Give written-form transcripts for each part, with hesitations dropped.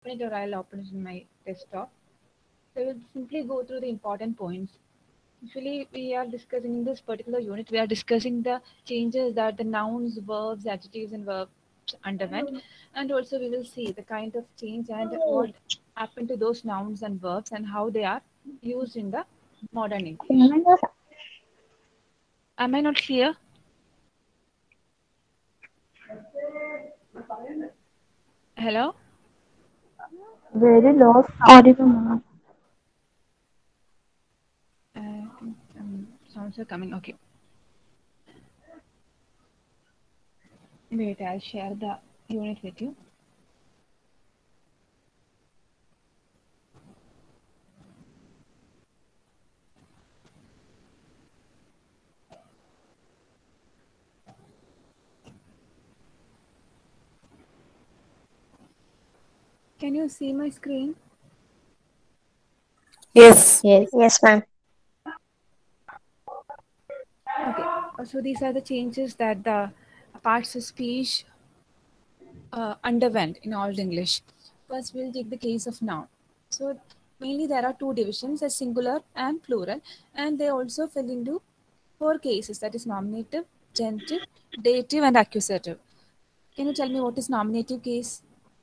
open it or I'll open it in my desktop. So we'll simply go through the important points. Usually, we are discussing in this particular unit, we are discussing the changes that the nouns, verbs, adjectives, and verbs underwent, and also we will see the kind of change and what happened to those nouns and verbs and how they are used in the modern English. Am I not clear? Hello? Very low audible, ma'am. Sounds are coming. Okay. Wait, I'll share the unit with you. Can you see my screen? Yes. Yes. Yes, ma'am. Okay. So these are the changes that the parts of speech underwent in Old English. First, we'll take the case of noun. So mainly there are two divisions, a singular and plural, and they also fell into four cases, that is nominative, genitive, dative, and accusative. Can you tell me what is nominative case?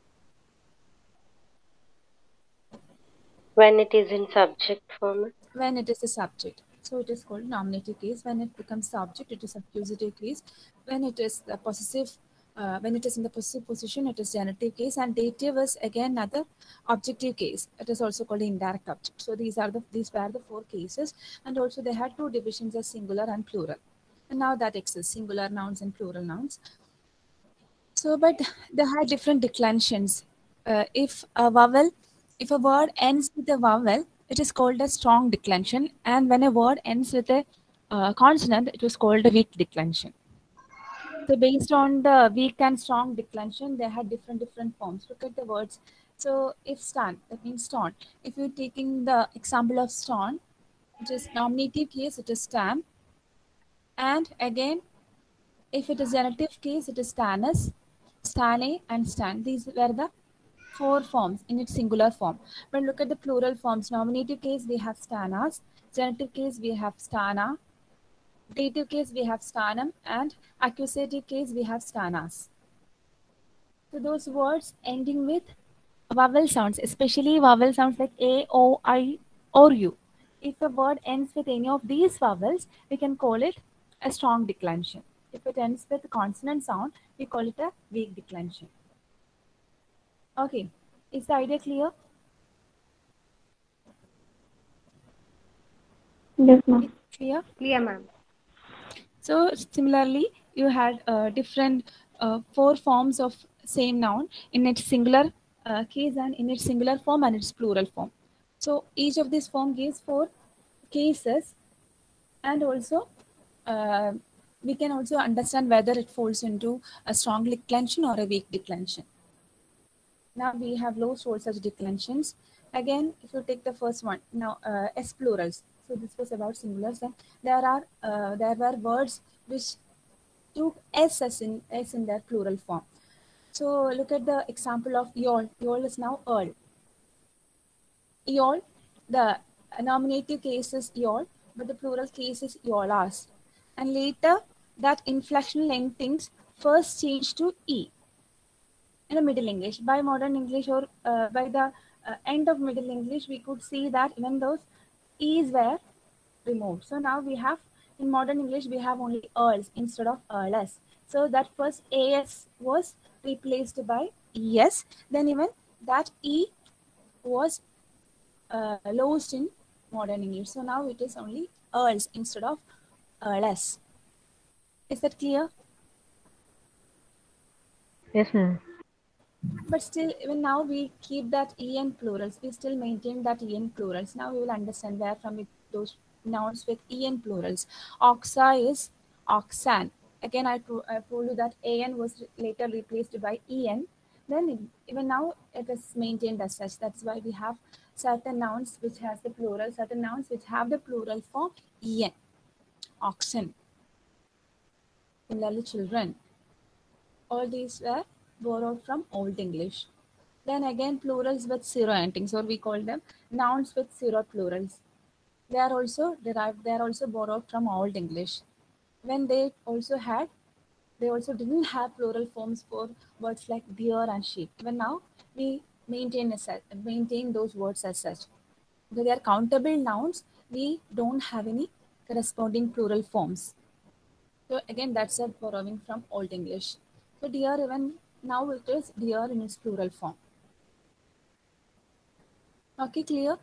When it is in subject form. When it is a subject. So it is called nominative case. When it becomes subject, it is accusative case. When it is the possessive, when it is in the possessive position, it is genitive case. And dative is again another objective case. It is also called indirect object. So these were the four cases, and also they had two divisions as singular and plural. And now that exists, singular nouns and plural nouns. So, but they had different declensions. If a vowel, if a word ends with a vowel, it is called a strong declension, and when a word ends with a consonant, it was called a weak declension. So, based on the weak and strong declension, they had different forms. Look at the words. So, if stand, that means stone. If you're taking the example of stone, it is nominative case, it is stam, and again if it is genitive case, it is stanus, stane, and stan. These were the four forms in its singular form. But look at the plural forms. Nominative case, we have stanas. Genitive case, we have stana. Dative case, we have stanum. And accusative case, we have stanas. So those words ending with vowel sounds, especially vowel sounds like A, O, I, or U. If a word ends with any of these vowels, we can call it a strong declension. If it ends with a consonant sound, we call it a weak declension. Okay, is the idea clear? Yes, ma'am. Clear? Clear, ma'am. So similarly, you had different four forms of same noun in its singular case and in its singular form and its plural form. So each of these form gives four cases, and also uh, we can also understand whether it falls into a strong declension or a weak declension. Now we have low soul such declensions. Again, if you take the first one, now S plurals. So this was about singulars, and there were words which took S in their plural form. So look at the example of Yol. Yol is now Earl. Yol, the nominative case is Yol, but the plural case is Yolas. And later, that inflectional endings first changed to E in the Middle English. By modern English or by the end of Middle English, we could see that even those E's were removed. So now we have, in modern English, we have only earls instead of earless. So that first AS was replaced by ES. Then even that E was lost in modern English. So now it is only earls instead of earless. Is that clear? Yes, ma'am. But still, even now we keep that en plurals. We still maintain that en plurals. Now we will understand where from it, those nouns with en plurals. Oxa is oxan. Again, I told you that an was later replaced by en. Then even now it is maintained as such. That's why we have certain nouns which has the plural, certain nouns which have the plural form en. Oxen. Similarly, children. All these were borrowed from Old English. Then again, plurals with zero endings, or we call them nouns with zero plurals. They are also derived, they are also borrowed from Old English. When they also didn't have plural forms for words like deer and sheep. Even now, we maintain those words as such. Though they are countable nouns, we don't have any corresponding plural forms. So again, that's a borrowing from Old English. So deer, even now it is deer in its plural form. Okay, clear?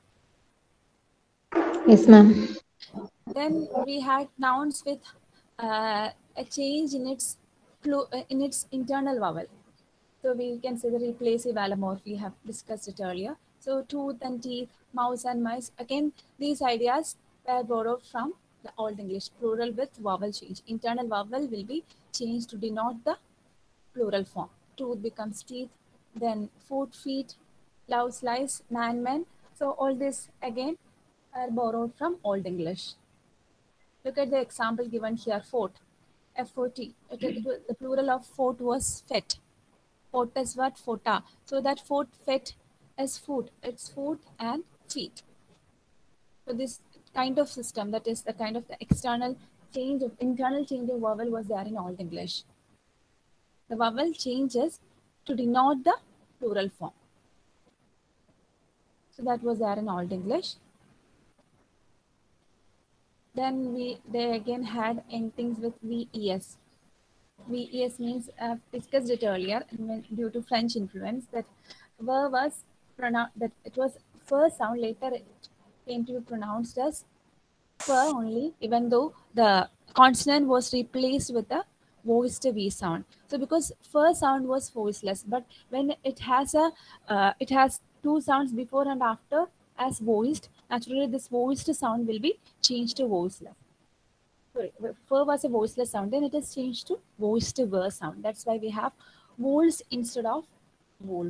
Yes, ma'am. Then we had nouns with a change in its internal vowel. So we can say the replacive allomorph, we have discussed it earlier. So tooth and teeth, mouse and mice. Again, these ideas were borrowed from the Old English, plural with vowel change. Internal vowel will be changed to denote the plural form. Tooth becomes teeth, then foot, feet, love, slice, man, men. So all this again are borrowed from Old English. Look at the example given here, fort, F-O-T. The plural of fort was fet. Fort is what? Fota. So that fort, fet is foot. It's foot and feet. So this kind of system, that is the kind of the internal change of vowel was there in Old English. The vowel changes to denote the plural form. So that was there in Old English. Then they again had endings with VES. VES means, I've discussed it earlier, due to French influence, that ver was pronounced, that it was first sound, later it came to be pronounced as fur only, even though the consonant was replaced with a voiced V sound. So because fur sound was voiceless, but when it has two sounds before and after as voiced, naturally this voiced sound will be changed to voiceless. Sorry, fur was a voiceless sound, then it is changed to voiced ver sound. That's why we have wolves instead of wolf.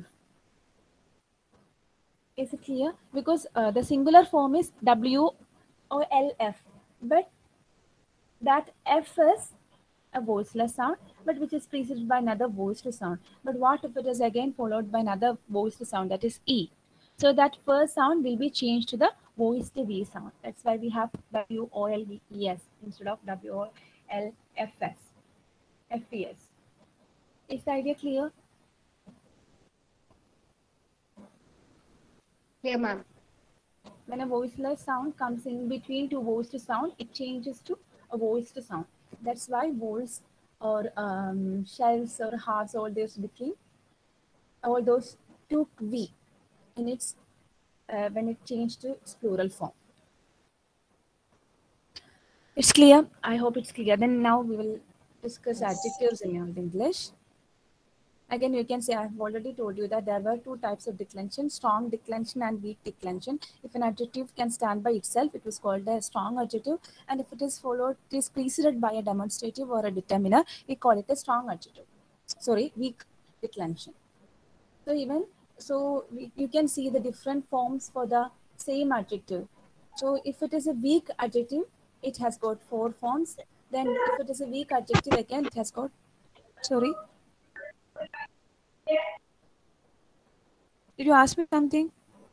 Is it clear? Because the singular form is WOLF, but that F is a voiceless sound, but which is preceded by another voiced sound. But what if it is again followed by another voiced sound, that is E? So that first sound will be changed to the voiced V sound. That's why we have WOLVES instead of WOLFS. FES. Is the idea clear? Yeah, ma'am. When a voiceless sound comes in between two voiced sound, it changes to a voiced sound. That's why voice or shells or hearts, all those took V in its when it changed to its plural form. It's clear. I hope it's clear. Then now we will discuss adjectives in Old English. Again, you can say I've already told you that there were two types of declension: strong declension and weak declension. If an adjective can stand by itself, it was called a strong adjective, and if it is preceded by a demonstrative or a determiner, we call it a strong adjective. Sorry, weak declension. You can see the different forms for the same adjective. So if it is a weak adjective, it has got 4 forms. Then if it is a weak adjective, again it has got, sorry, did you ask me something?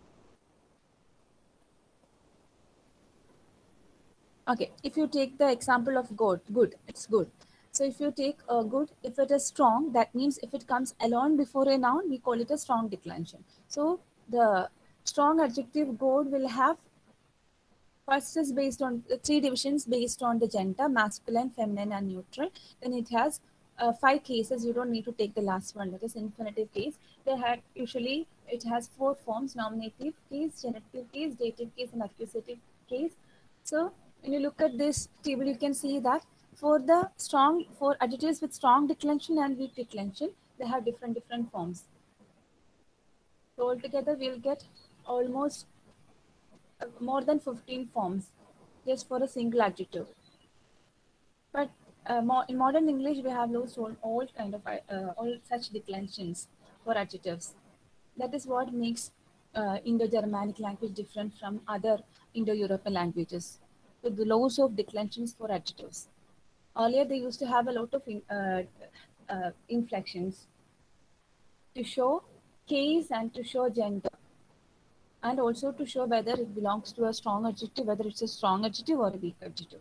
Okay, if you take the example of good, it's good. So if you take a good, if it is strong, that means if it comes alone before a noun, we call it a strong declension. So the strong adjective good will have, first is based on the 3 divisions based on the gender: masculine, feminine, and neutral. Then it has 5 cases. You don't need to take the last one, that is infinitive case. Usually it has 4 forms: nominative case, genitive case, dative case, and accusative case. So when you look at this table, you can see that for adjectives with strong declension and weak declension, they have different forms. So altogether, we'll get almost more than 15 forms just for a single adjective. But in modern English, we have lost all such declensions for adjectives. That is what makes Indo-Germanic language different from other Indo-European languages. So the loss of declensions for adjectives. Earlier, they used to have a lot of inflections to show case and to show gender, and also to show whether it belongs to a strong adjective, whether it's a strong adjective or a weak adjective.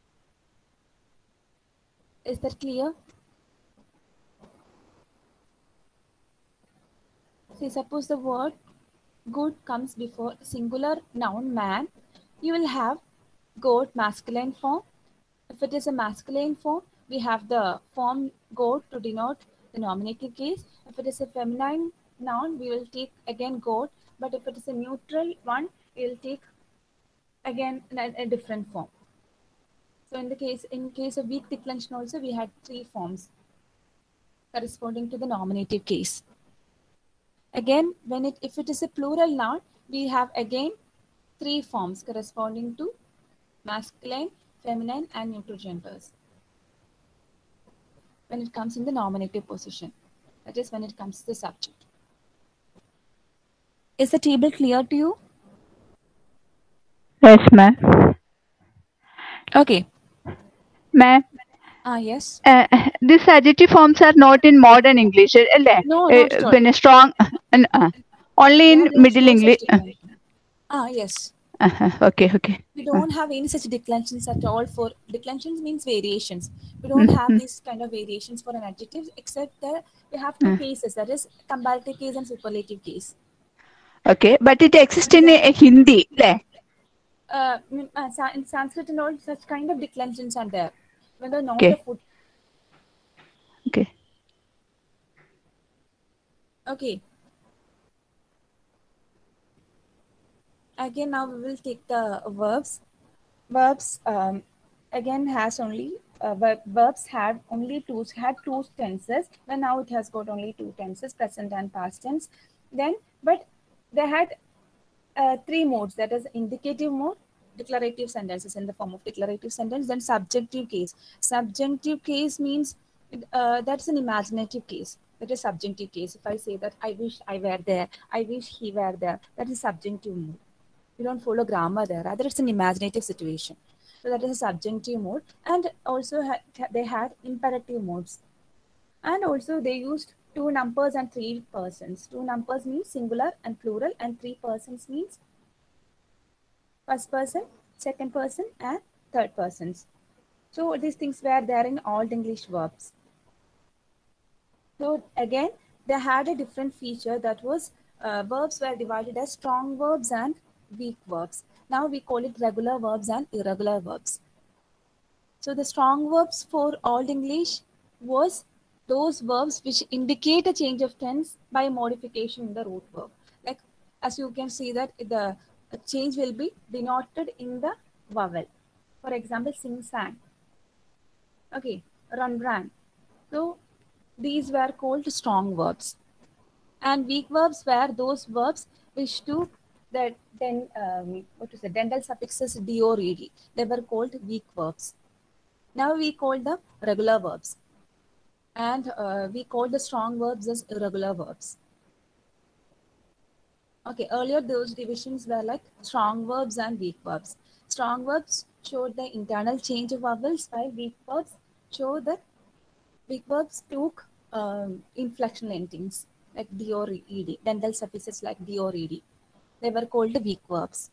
Is that clear? See, suppose the word good comes before singular noun man, you will have goat masculine form. If it is a masculine form, we have the form goat to denote the nominative case. If it is a feminine noun, we will take again goat. But if it is a neutral one, we will take again a different form. So in case of weak declension also, we had three forms corresponding to the nominative case. Again, if it is a plural noun, we have again three forms corresponding to masculine, feminine, and neutral genders. When it comes in the nominative position, that is when it comes to the subject. Is the table clear to you? Yes, ma'am. Okay. Ma'am, Yes. these adjective forms are not in modern English, No, not at all. when a strong, only in There is Middle no such English. declension. Yes. Okay, okay. We don't have any such declensions at all. For declensions means variations. We don't have these kind of variations for an adjective, except that we have two cases, that is comparative case and superlative case. Okay, but it exists in Hindi. In Sanskrit and all, such kind of declensions are there. When they're not Okay. a foot. Okay. Okay. Again, now we will take the verbs. Verbs again has only verbs had two tenses. But now it has got only two tenses, present and past tense. But they had three modes, that is indicative mode, declarative sentences in the form of declarative sentence, then subjunctive case. Subjunctive case means that's an imaginative case. That is subjunctive case. If I say that I wish I were there, I wish he were there, that is subjunctive mode. You don't follow grammar there, rather it's an imaginative situation. So that is a subjunctive mode. And also they had imperative modes. And also they used two numbers and three persons. Two numbers means singular and plural, and three persons means first person, second person, and third persons. So these things were there in Old English verbs. So again, they had a different feature, that was verbs were divided as strong verbs and weak verbs. Now we call it regular verbs and irregular verbs. So the strong verbs for Old English was those verbs which indicate a change of tense by modification in the root verb. Like, as you can see that the change will be denoted in the vowel. For example, sing, sang. Okay, run, ran. So these were called strong verbs. And weak verbs were those verbs which took the dental suffixes d or ed. They were called weak verbs. Now we call them regular verbs. And we call the strong verbs as irregular verbs. Okay, earlier those divisions were like strong verbs and weak verbs. Strong verbs showed the internal change of vowels, while weak verbs show that weak verbs took inflectional endings like d or ed, dental suffixes like d or ed. They were called weak verbs.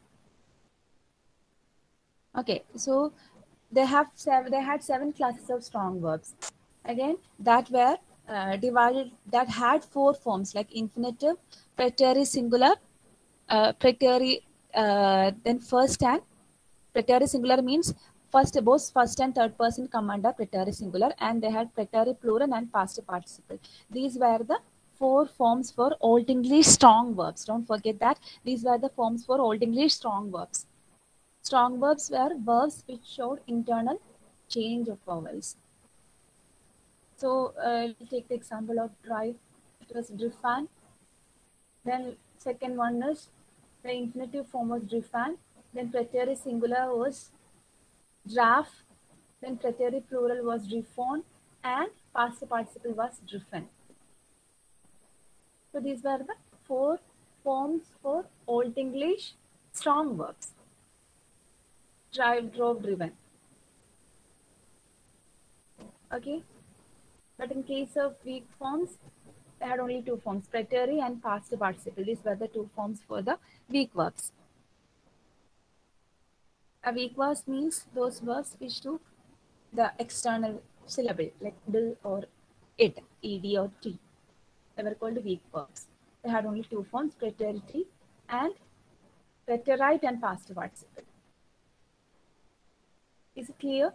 Okay, so they had seven classes of strong verbs. Again, that were divided, that had four forms like infinitive, preterite singular, preterite, then first and preterite singular means both first and third person come under preterite singular, and they had preterite plural and past participle. These were the four forms for Old English strong verbs. Don't forget that these were the forms for Old English strong verbs. Strong verbs were verbs which showed internal change of vowels. So we'll take the example of drive. It was drifan. Then second one is the infinitive form was drifan. Then preterite singular was draf. Then preterite plural was driffon, and past participle was driffen. So these were the four forms for Old English strong verbs. Drive, drove, driven. Okay. But in case of weak forms, They had only two forms, preterite and past participle. These were the two forms for the weak verbs. A weak verb means those verbs which do the external syllable like d or it, ed or t. They were called weak verbs. They had only two forms, preterite and past participle. Is it clear?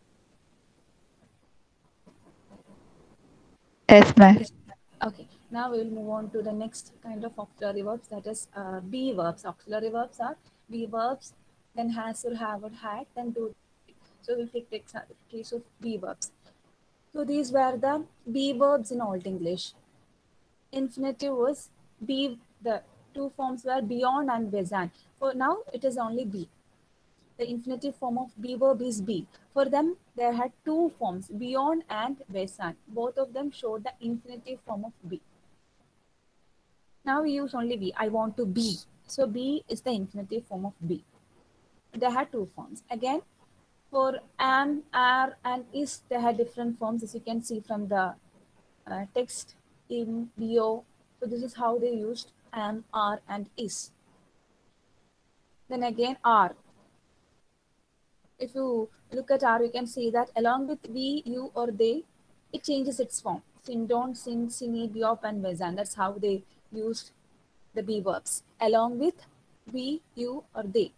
Yes, ma'am. Okay, now we will move on to the next kind of auxiliary verbs, that is be verbs. Auxiliary verbs are be verbs, then has or have or had, then do. So we'll take the case of be verbs. So these were the be verbs in Old English. Infinitive was be, the two forms were beyond and besan. For now, it is only be. The infinitive form of be verb is be. For them, they had two forms, beyond and besan. Both of them showed the infinitive form of be. Now we use only be. I want to be. So be is the infinitive form of be. They had two forms. Again, for am, are, and is, they had different forms, as you can see from the text in bio. So this is how they used am, are, and is. Then again, are. If you look at are, you can see that along with we, you, or they, it changes its form. Sin, don't, sin, sini, biop, and besan. That's how they used the be verbs. Along with we, you, or they.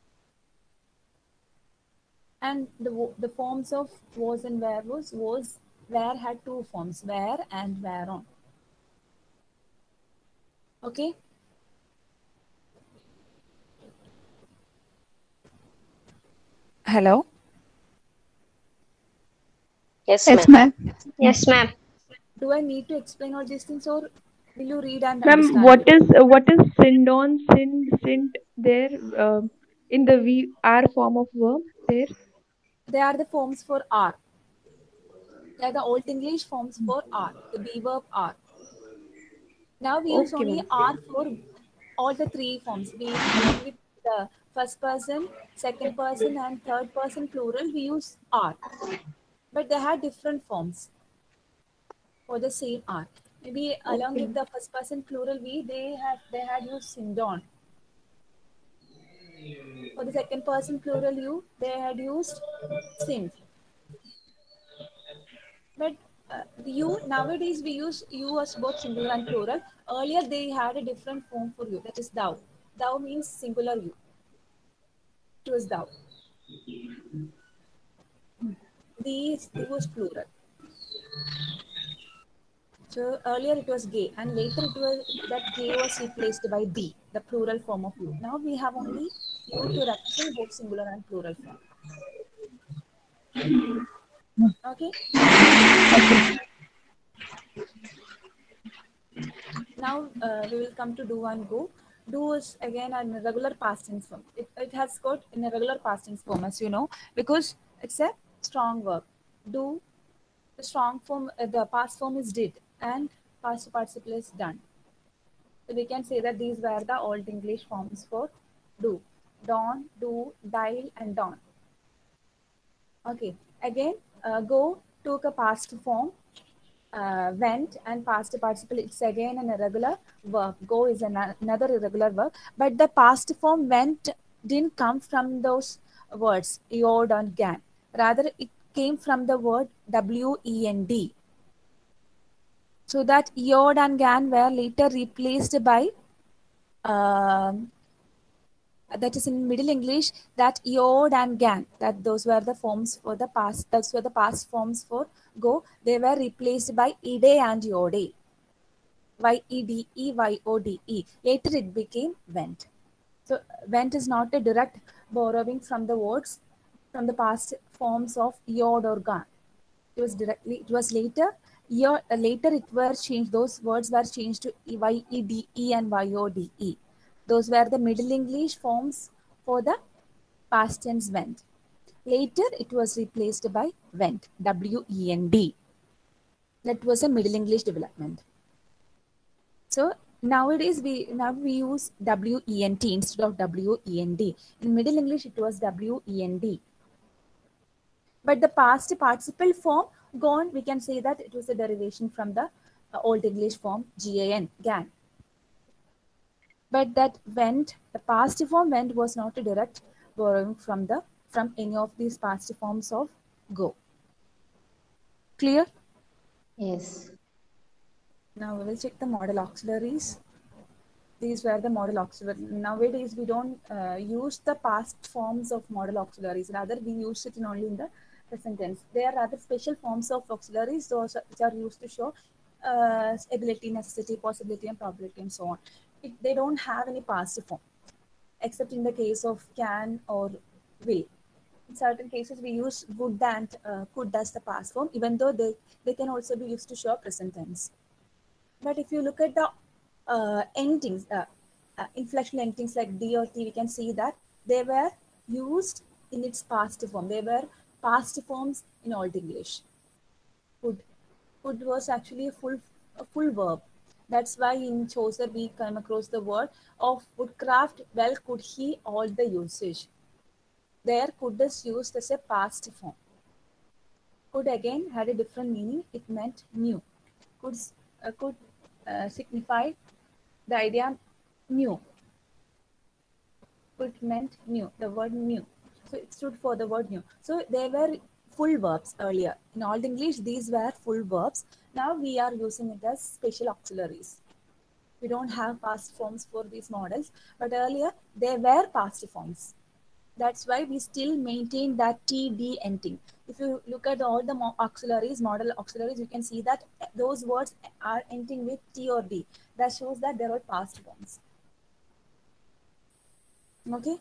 And the forms of was and where was, where had two forms, where and whereon. Okay. Hello. Yes, Yes, ma'am. ma'am. Yes, ma'am. Do I need to explain all these things, or will you read and Ma'am, understand? what is sindon, sind, sint there in the we are form of verb there? They are the forms for are. They are the Old English forms for are, the be verb are. Now we use Okay, only ma'am. are for all the three forms. We, along with the first person, second person, and third person plural, we use are. But they had different forms for the same are. Maybe along Okay. with the first person plural we, they had used sindon. For the second person plural you, they had used sind. But you, nowadays we use you as both singular and plural. Earlier they had a different form for you, that is thou. Thou means singular you. It was thou. These was plural. So earlier it was gay, and later it was that gay was replaced by thee, the plural form of you. Now we have only you to represent both singular and plural form. Okay. Now we will come to do and go. Do is again an irregular past tense form. It has got an irregular past tense form, as you know, because it's a strong verb. Do, the strong form, the past form is did, and past participle is done. So we can say that these were the Old English forms for do. Don, do, dial, and don. Okay. Again, go took a past form. Went and past participle, it's again an irregular verb. Go is another irregular verb, but the past form went didn't come from those words yod and gan. Rather, it came from the word wend. So that yod and gan were later replaced by that is in Middle English, that yod and gan, that those were the forms for the past, those were the past forms for go. They were replaced by ide and yode. Yede, yode. Later it became went. So went is not a direct borrowing from the words from the past forms of yod or gan. It was later, later it were changed, those words were changed to yede and yode. Those were the Middle English forms for the past tense went. Later it was replaced by went, wend. That was a Middle English development. So nowadays we use went instead of wend. In Middle English it was wend. But the past participle form gone, we can say that it was a derivation from the Old English form GAN, GAN. But that went, the past form went was not a direct borrowing from any of these past forms of Go. Clear? Yes. Now we will check the model auxiliaries. These were the model auxiliaries. Nowadays, we don't use the past forms of model auxiliaries. Rather, we use it only in the present tense. There are other special forms of auxiliaries, those which are used to show ability, necessity, possibility, and probability, and so on. They don't have any past form, except in the case of can or will. In certain cases, we use would and could as the past form, even though they can also be used to show present tense. But if you look at the endings, inflectional endings like D or T, we can see that they were used in its past form. They were past forms in Old English. Could was actually a full verb. That's why in Chaucer we come across the word of woodcraft. Well, could he all the usage? There, could is used as a past form. Could again had a different meaning. It meant new. Could signify the idea new. Could meant new. The word new. So it stood for the word new. So they were full verbs earlier. In Old English, these were full verbs. Now we are using it as special auxiliaries. We don't have past forms for these models, but earlier they were past forms. That's why we still maintain that TD ending. If you look at all the auxiliaries, model auxiliaries, you can see that those words are ending with T or D. That shows that they are past forms. Okay?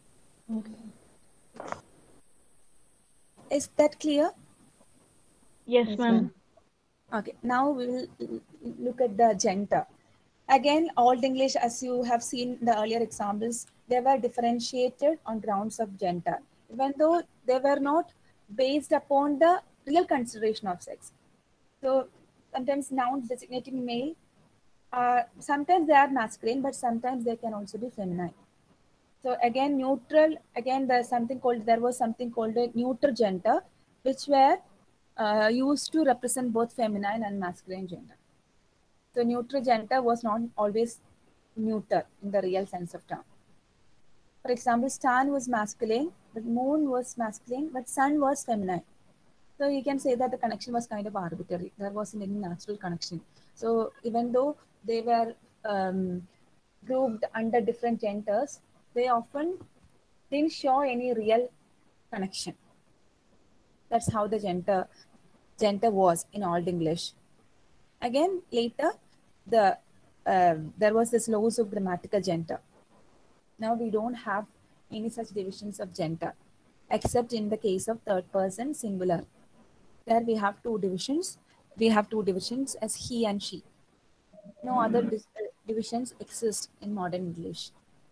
Okay. Is that clear? Yes, ma'am. Okay, now we will look at the gender. Again, Old English, as you have seen the earlier examples, they were differentiated on grounds of gender, even though they were not based upon the real consideration of sex. So sometimes nouns designating male, sometimes they are masculine, but sometimes they can also be feminine. So again, neutral, again, there was something called a neuter gender, which were used to represent both feminine and masculine gender. So neutral gender was not always neuter in the real sense of term. For example, Stan was masculine, but Moon was masculine, but Sun was feminine. So you can say that the connection was kind of arbitrary. There wasn't any natural connection. So even though they were grouped under different genders, they often didn't show any real connection. That's how the gender was in Old English. Again, later, there was this laws of grammatical gender. Now we don't have any such divisions of gender, except in the case of third person singular. There we have two divisions. We have two divisions as he and she. No other divisions exist in modern English.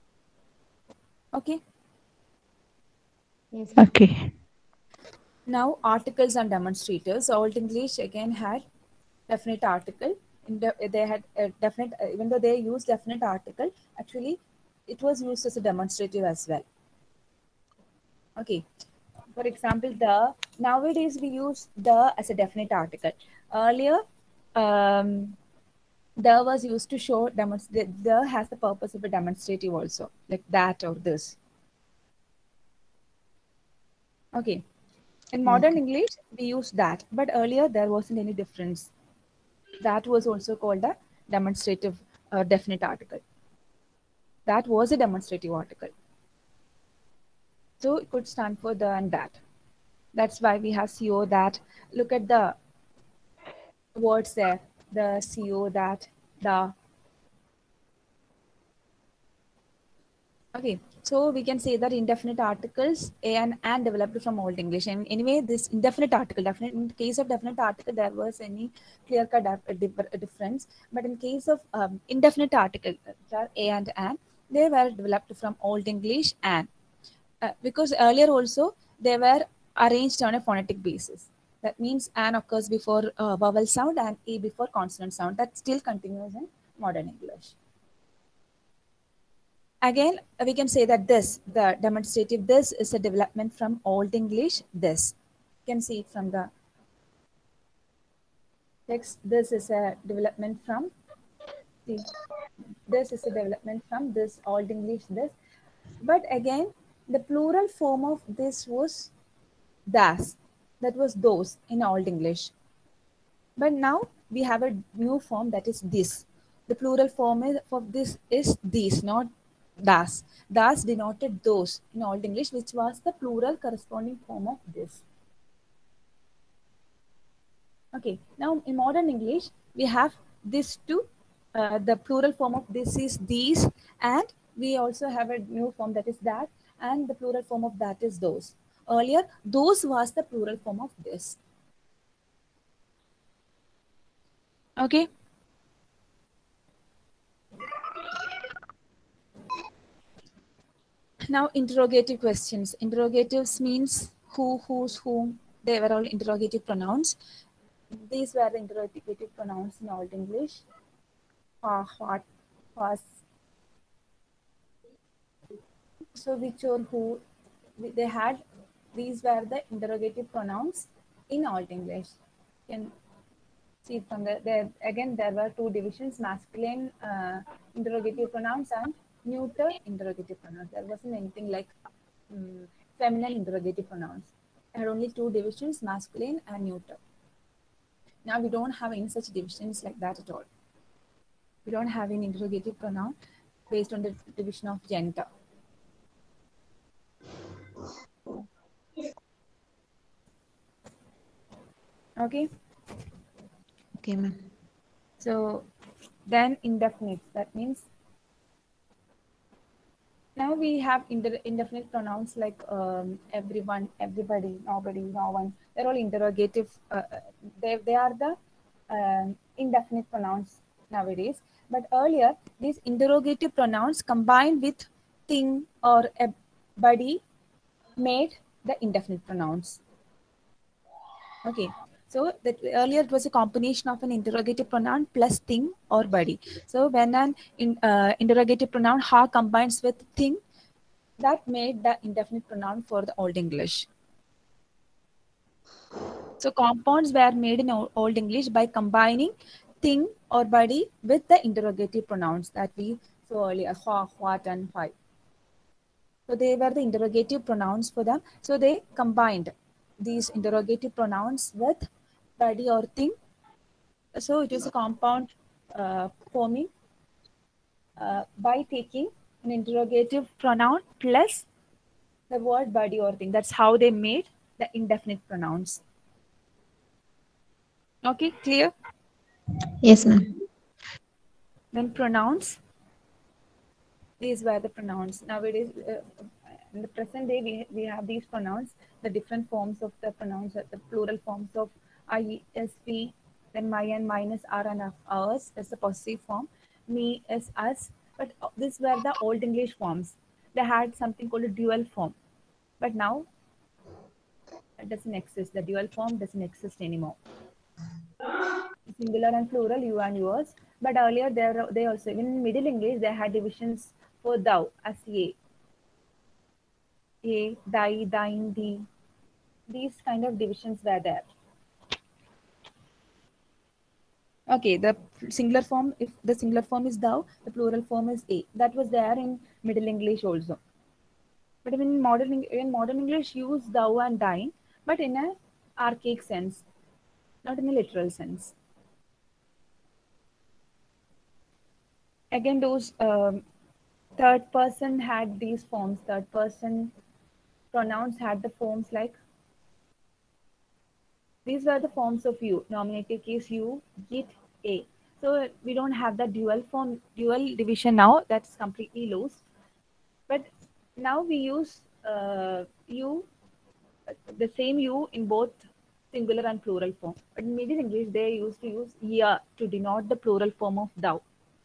Okay. Yes. Okay. Now articles and demonstrators. Old English again had definite article. They had a definite, even though they used definite article, actually it was used as a demonstrative as well. Okay. For example, nowadays we use the as a definite article. Earlier, the was used to show the has the purpose of a demonstrative also, like that or this. Okay. In modern English, we use that, but earlier there wasn't any difference. That was also called a demonstrative definite article. That was a demonstrative article. So it could stand for the and that. That's why we have CO, that. Look at the words there. The CO, that, the. Okay, so we can say that indefinite articles and developed from Old English. And anyway, this indefinite article, in the case of definite article, there was any clear-cut difference. But in case of indefinite article, which are a and an, they were developed from Old English and. Because earlier also, they were arranged on a phonetic basis. That means an occurs before vowel sound and a before consonant sound. That still continues in modern English. Again, we can say that the demonstrative this is a development from Old English this. You can see it from the text. This is a development from, see, this is a development from this Old English this. But again, the plural form of this was das. That was those in Old English. But now we have a new form, that is this. The plural form of this is these, not das. Das denoted those in Old English, which was the plural corresponding form of this. Okay, now in modern English, we have this two. The plural form of this is these, and we also have a new form, that is that, and the plural form of that is those. Earlier, those was the plural form of this. Okay. Now, interrogative questions. Interrogatives means who, whose, whom. They were all interrogative pronouns. These were the interrogative pronouns in Old English. What, was. So, which or who. They had, these were the interrogative pronouns in Old English. You can see from there, again, there were two divisions, masculine interrogative pronouns and neuter interrogative pronouns. There wasn't anything like feminine interrogative pronouns. There are only two divisions, masculine and neuter. Now we don't have any such divisions like that at all. We don't have an interrogative pronoun based on the division of gender. Okay. Okay, ma'am. So then indefinite, that means now we have indefinite pronouns like everyone, everybody, nobody, no one. They're all interrogative. They are the indefinite pronouns nowadays. But earlier, these interrogative pronouns combined with thing or a body made the indefinite pronouns. Okay. So that earlier it was a combination of an interrogative pronoun plus thing or body. So when an interrogative pronoun ha combines with thing, that made the indefinite pronoun for the Old English. So compounds were made in Old English by combining thing or body with the interrogative pronouns that we saw earlier, ha, what, and why. So they were the interrogative pronouns for them. So they combined these interrogative pronouns with body or thing. So it is a compound forming by taking an interrogative pronoun plus the word body or thing. That's how they made the indefinite pronouns. Okay, clear? Yes, ma'am. Then pronouns. These were the pronouns. Nowadays, in the present day, we have these pronouns, the different forms of the pronouns, the plural forms of I, S, we, then my and mine is our and ours is the possessive form, me is us. But these were the Old English forms. They had something called a dual form. But now it doesn't exist. The dual form doesn't exist anymore. Singular and plural, you and yours. But earlier, they also, even in Middle English, they had divisions for thou as ye. Ye, thy, thine, thee. These kind of divisions were there. Okay, the singular form, if the singular form is thou, the plural form is a. That was there in Middle English also. But in modern English, use thou and thine, but in an archaic sense, not in a literal sense. Again, those third person had these forms. Third person pronouns had the forms like, these were the forms of you. Nominative case you, it, a. So we don't have the dual form, dual division now. That's completely lost. But now we use you, the same you in both singular and plural form. But in Middle English, they used to use ya to denote the plural form of thou.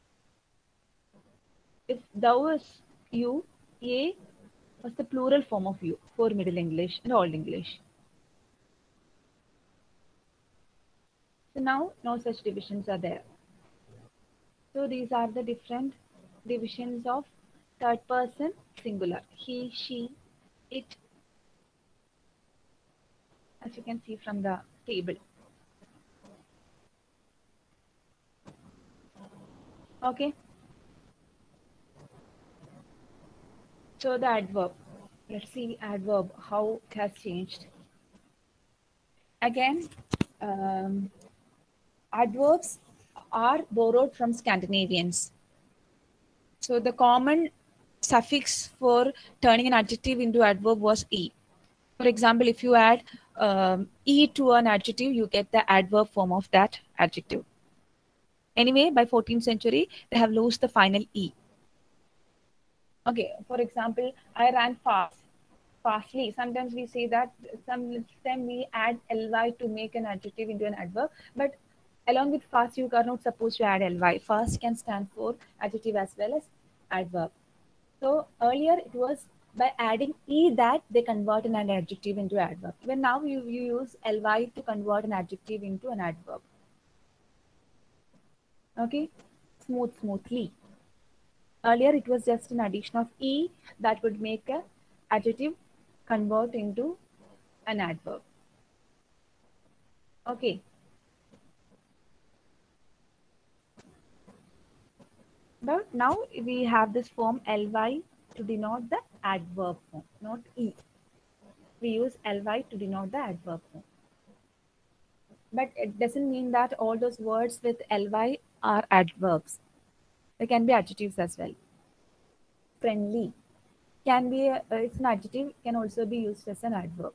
If thou is you, ye was the plural form of you for Middle English and Old English. So now no such divisions are there. So these are the different divisions of third person singular. He, she, it, as you can see from the table. Okay. So the adverb. Let's see adverb, how it has changed. Again, adverbs are borrowed from Scandinavians. So the common suffix for turning an adjective into adverb was e. For example, if you add e to an adjective, you get the adverb form of that adjective. Anyway, by 14th century, they have lost the final e. Okay, for example, I ran fastly. Sometimes we say that, sometimes we add ly to make an adjective into an adverb, but along with fast, you are not supposed to add ly. Fast can stand for adjective as well as adverb. So earlier it was by adding e that they convert an adjective into adverb. Even now you use ly to convert an adjective into an adverb. Okay, smoothly. Earlier it was just an addition of e that would make an adjective convert into an adverb. Okay. But now we have this form ly to denote the adverb form, not e. We use ly to denote the adverb form. But it doesn't mean that all those words with ly are adverbs. They can be adjectives as well. Friendly can be, it's an adjective, can also be used as an adverb.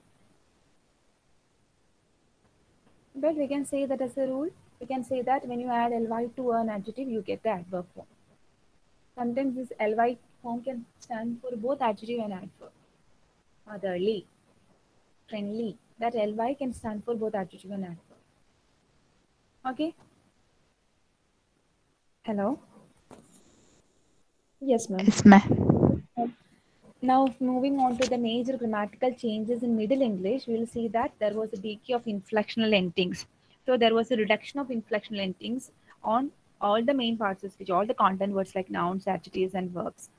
But we can say that as a rule, we can say that when you add ly to an adjective, you get the adverb form. Sometimes this ly form can stand for both adjective and adverb. Motherly, friendly, that ly can stand for both adjective and adverb. Okay. Hello. Yes, ma'am. Yes, ma'am. Now, moving on to the major grammatical changes in Middle English, we will see that there was a decay of inflectional endings. So there was a reduction of inflectional endings on all the main parts of speech, all the content words like nouns, adjectives, and verbs.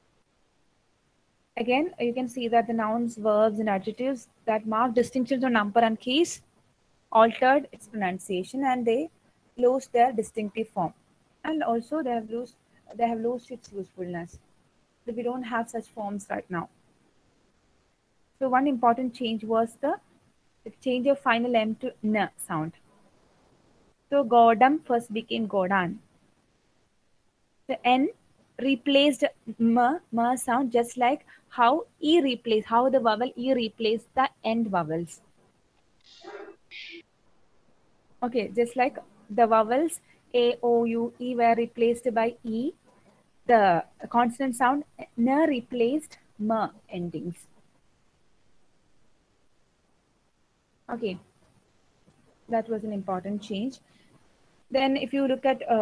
Again, you can see that the nouns, verbs, and adjectives that mark distinctions on number and case altered its pronunciation, and they lost their distinctive form. And also they have lost its usefulness. So we don't have such forms right now. So one important change was the change of final M to N sound. So Godam first became Godan. The N replaced M sound, just like how the vowel E replaced the end vowels. Okay, just like the vowels A, O, U, E were replaced by E, the consonant sound N replaced M endings. Okay, that was an important change. Then if you look at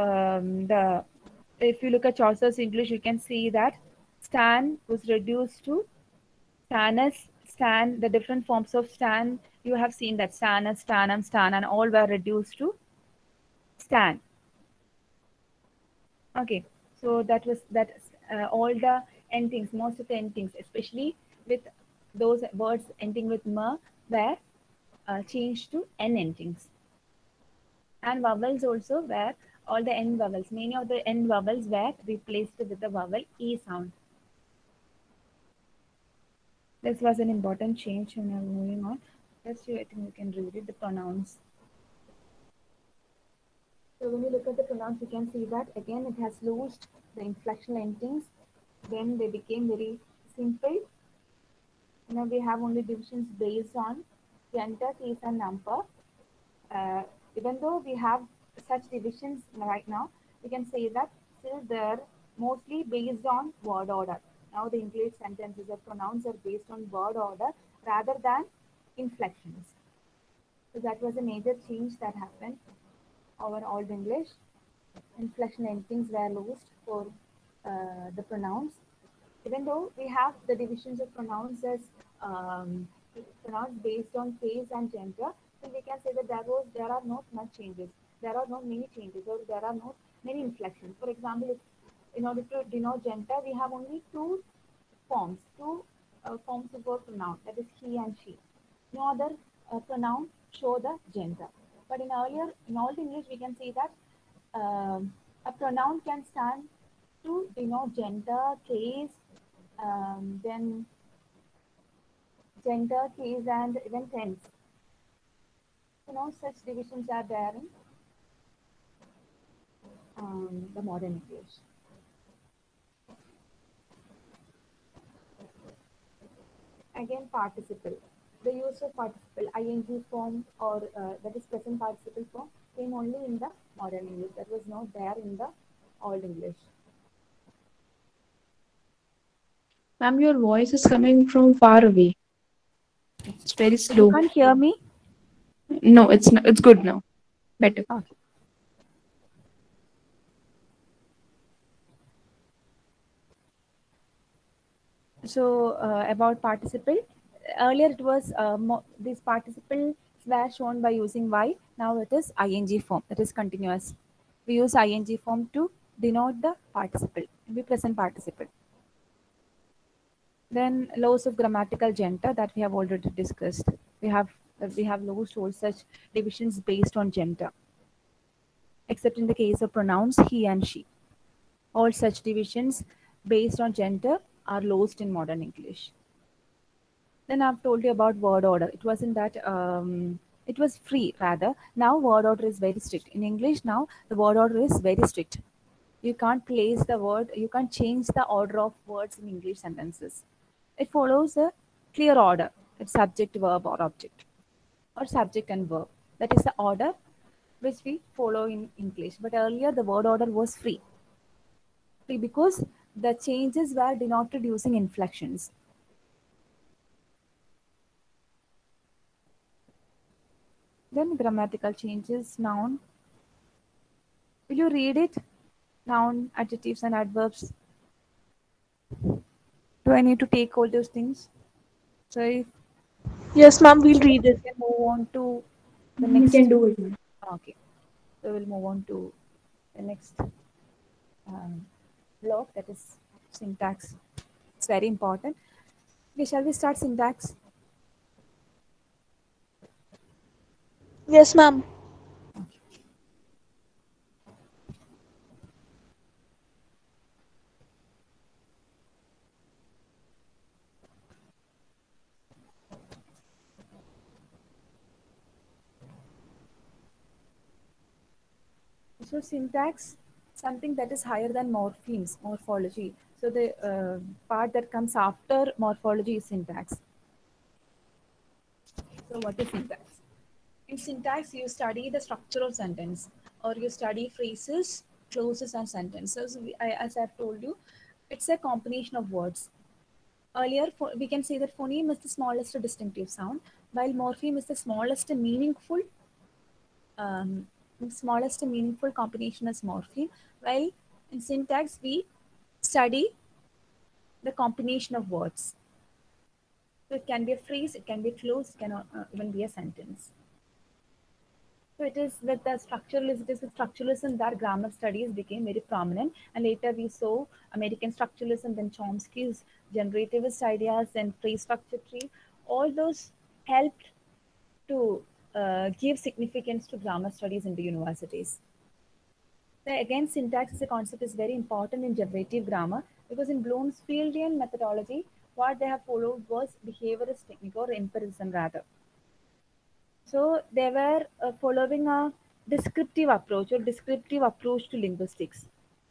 Chaucer's English, you can see that stan was reduced to stanus, stan. The different forms of stan, you have seen that stanus, stanum, stanan, all were reduced to stan. Okay, so that was that. All the endings, most of the endings, especially with those words ending with m, were changed to n endings. And vowels also, where all the end vowels, many of the end vowels were replaced with the vowel E sound. This was an important change. And now moving on, let's see, I think we can read it, the pronouns. So when you look at the pronouns, you can see that again it has lost the inflectional endings. Then they became very simple. Now we have only divisions based on gender, case, and number. Even though we have such divisions right now, we can say that still they're mostly based on word order. Now the English sentences or pronouns are based on word order rather than inflections. So that was a major change that happened over Old English. Inflection endings were lost for the pronouns. Even though we have the divisions of pronouns as pronouns based on case and gender, then we can say that there are not much changes. There are not many changes, or there are not many inflections. For example, if, in order to denote gender, we have only two forms of word pronoun, that is he and she. No other pronoun show the gender. But in Old English, we can see that A pronoun can stand to denote gender, case, then gender, case, and even tense. Such divisions are there in the modern English. Again, participle. The use of participle, ing form or that is present participle form, came only in the modern English. That was not there in the Old English. Ma'am, your voice is coming from far away. It's very So you slow. can't hear me? No, it's not, it's good now. Better. Okay. So about participle, earlier it was these participles were shown by using y. Now it is ing form. That is continuous. We use ing form to denote the participle, the present participle. Then laws of grammatical gender that we have already discussed. We have laws to all such divisions based on gender, except in the case of pronouns he and she. All such divisions based on gender are lost in modern English. Then I've told you about word order. It wasn't that it was free rather. Now word order is very strict. In English now the word order is very strict. You can't place the word, you can't change the order of words in English sentences. It follows a clear order. It's subject, verb, or object, or subject and verb. That is the order which we follow in English. But earlier the word order was free because the changes were denoted using inflections. Then grammatical changes, noun. Will you read it? Noun, adjectives, and adverbs. Do I need to take all those things? So if Yes, ma'am, we'll read it. we can move on to the You next. can do it, ma'am. Okay. So we'll move on to the next block, that is syntax. It's very important. Okay, shall we start syntax? Yes, ma'am. So syntax, something that is higher than morphemes, morphology. So the part that comes after morphology is syntax. So what is syntax? In syntax, you study the structure of sentence, or you study phrases, clauses, and sentences. As I've told you, it's a combination of words. Earlier, we can say that phoneme is the smallest distinctive sound, while morpheme is the smallest meaningful combination is morpheme. While in syntax, we study the combination of words. So it can be a phrase, it can be a clause, it can even be a sentence. So it is with the structuralism that grammar studies became very prominent, and later we saw American structuralism, then Chomsky's generativist ideas, and phrase structure tree. All those helped to give significance to grammar studies in the universities. So again, syntax as a concept is very important in generative grammar because in Bloomfieldian methodology, what they have followed was behaviorist technique or empiricism rather. So they were following a descriptive approach to linguistics.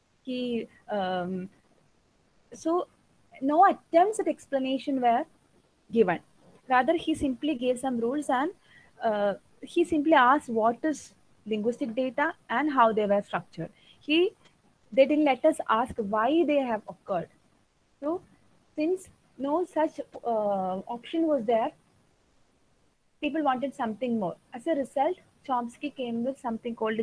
So no attempts at explanation were given. Rather, he simply gave some rules and he simply asked what is linguistic data and how they were structured. They didn't let us ask why they have occurred. So since no such option was there, people wanted something more. As a result, Chomsky came with something called a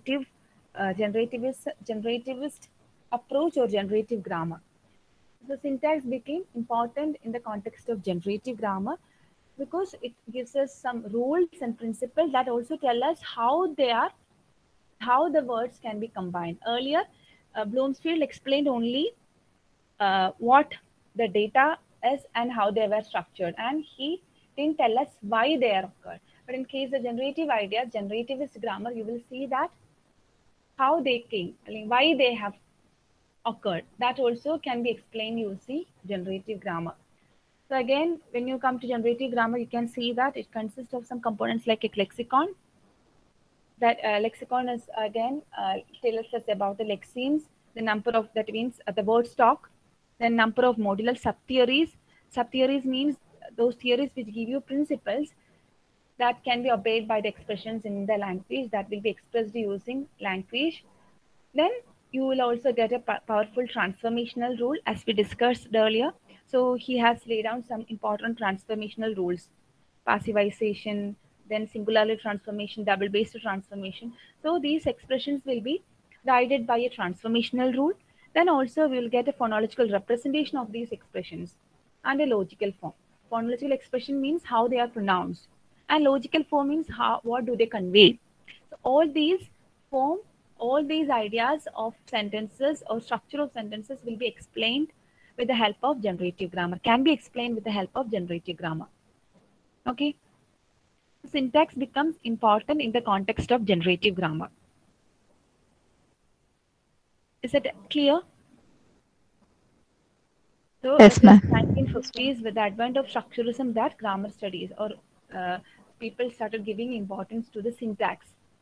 generativist approach or generative grammar. So syntax became important in the context of generative grammar because it gives us some rules and principles that also tell us how the words can be combined. Earlier, Bloomfield explained only what the data is and how they were structured, and he didn't tell us why they are occurred. But in case of generative ideas, generativist grammar, you will see that how they came, like why they have occurred. That also can be explained using generative grammar. So again, when you come to generative grammar, you can see that it consists of some components like a lexicon. That lexicon is again tells us about the lexemes, the number of, that means the word stock, the number of modular sub-theories. Sub-theories means those theories which give you principles that can be obeyed by the expressions in the language, that will be expressed using language. Then you will also get a powerful transformational rule, as we discussed earlier. So he has laid down some important transformational rules: passivization, then singularly transformation, double-based transformation. So these expressions will be guided by a transformational rule. Then also we will get a phonological representation of these expressions and a logical form. Phonological expression means how they are pronounced, and logical form means how, what do they convey. So all these form, all these ideas of sentences or structure of sentences will be explained with the help of generative grammar, can be explained with the help of generative grammar. Okay. Syntax becomes important in the context of generative grammar. Is it clear? So Yes, it is ma'am. 1950s, with the advent of structuralism, that grammar studies or people started giving importance to the syntax.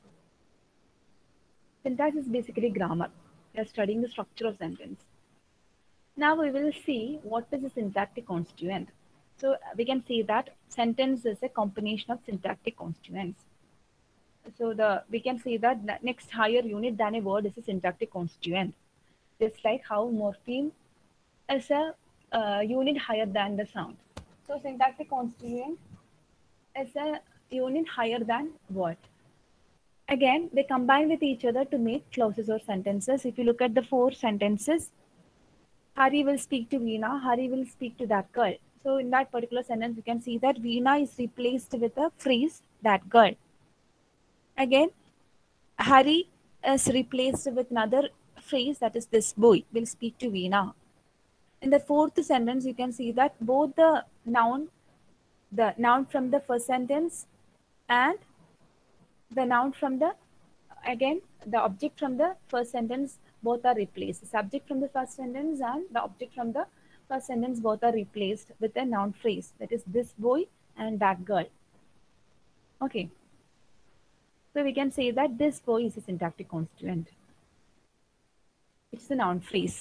Syntax is basically grammar. We are studying the structure of sentence. Now we will see what is a syntactic constituent. So we can see that sentence is a combination of syntactic constituents. So we can see that the next higher unit than a word is a syntactic constituent. Just like how morpheme is a unit higher than the sound. So syntactic constituent is a unit higher than word. Again, they combine with each other to make clauses or sentences. If you look at the 4 sentences, Hari will speak to Veena, Hari will speak to that girl. So in that particular sentence, you can see that Veena is replaced with a phrase, that girl. Again, Hari is replaced with another phrase, that is, this boy will speak to Veena. In the 4th sentence, you can see that both the noun from the first sentence and the noun from the, again, the object from the first sentence, both are replaced. The subject from the first sentence and the object from the first sentence, both are replaced with a noun phrase, that is, this boy and that girl. Okay. So we can say that this boy is a syntactic constituent. It's a noun phrase.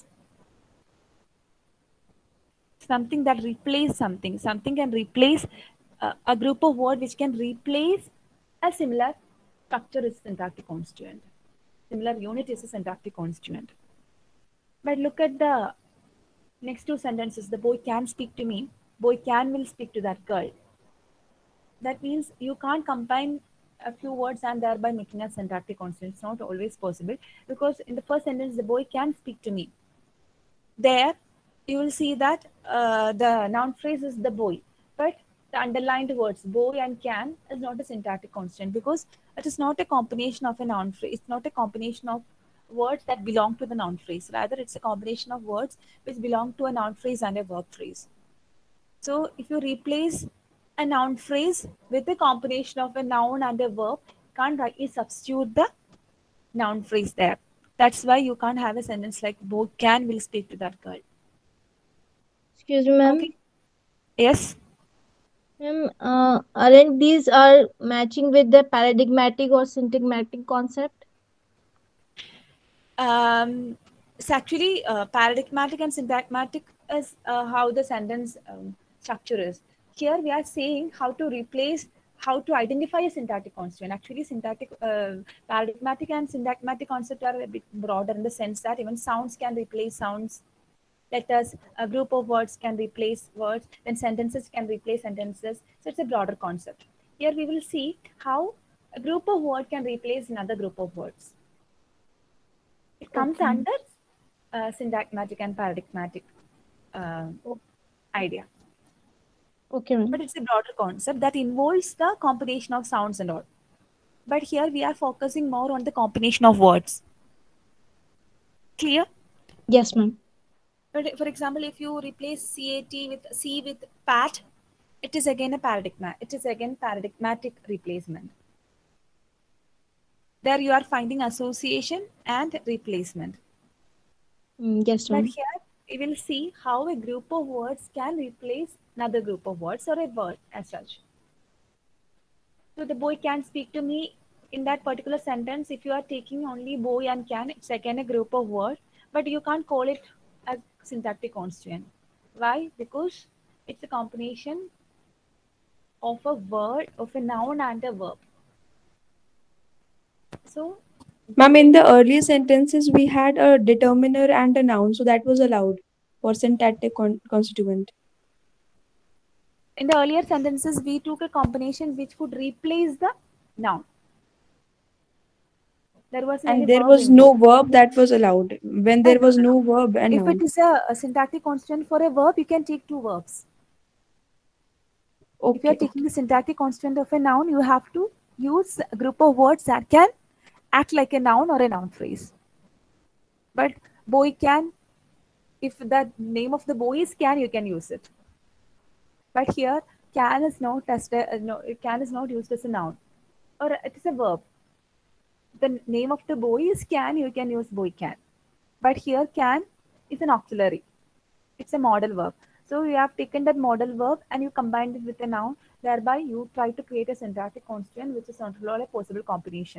Something that replaces something. Something can replace a group of words which can replace a similar structure is syntactic constituent. Similar unit is a syntactic constituent. But look at the next 2 sentences. The boy can speak to me. Boy can will speak to that girl. That means you can't combine a few words and thereby making a syntactic constituent. It's not always possible, because in the first sentence, the boy can speak to me. There, you will see that the noun phrase is the boy, but the underlined words boy and can is not a syntactic constituent, because it is not a combination of a noun phrase. It's not a combination of words that belong to the noun phrase. Rather, it's a combination of words which belong to a noun phrase and a verb phrase. So if you replace a noun phrase with a combination of a noun and a verb, you can't rightly substitute the noun phrase there. That's why you can't have a sentence like boy can will speak to that girl. Excuse me, ma'am. Okay. Yes. Ma'am, aren't these are matching with the paradigmatic or syntagmatic concept? It's actually paradigmatic and syntagmatic is how the sentence structure is. Here we are saying how to replace, how to identify a syntactic constituent. Actually, paradigmatic and syntagmatic concept are a bit broader in the sense that even sounds can replace sounds. Letters, a group of words can replace words, then sentences can replace sentences. So it's a broader concept. Here we will see how a group of words can replace another group of words. It comes under syntagmatic and paradigmatic idea. Okay, ma'am. But it's a broader concept that involves the combination of sounds and all. But here we are focusing more on the combination of words. Clear? Yes, ma'am. But for example, if you replace CAT with C with PAT, it is again a paradigmatic replacement. There you are finding association and replacement. Yes, But ma'am. here we will see how a group of words can replace another group of words or a word as such. So the boy can speak to me in that particular sentence. If you are taking only boy and can, it's again a group of words, but you can't call it as syntactic constituent. Why? Because it's a combination of a word, of a noun and a verb. So, Ma'am, in the earlier sentences, we had a determiner and a noun, so that was allowed for syntactic constituent. in the earlier sentences, we took a combination which could replace the noun. There wasn't any And there verb was involved. no verb that was allowed. When there was no verb and If noun. it is a syntactic constituent for a verb, you can take two verbs. If you are Okay, taking the syntactic constituent of a noun, you have to use a group of words that can act like a noun or a noun phrase. But boy can, if the name of the boy is can, you can use it. But here, can is not can is not used as a noun, or it is a verb. The name of the boy is can, you can use boy can. But here, can is an auxiliary. It's a modal verb. So you have taken that modal verb and you combined it with a noun. Thereby, you try to create a syntactic constituent which is not at all a possible combination.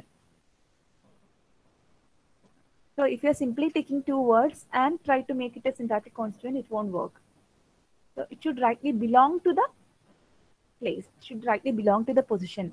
So if you are simply taking two words and try to make it a syntactic constituent, it won't work. So it should rightly belong to the place. It should rightly belong to the position.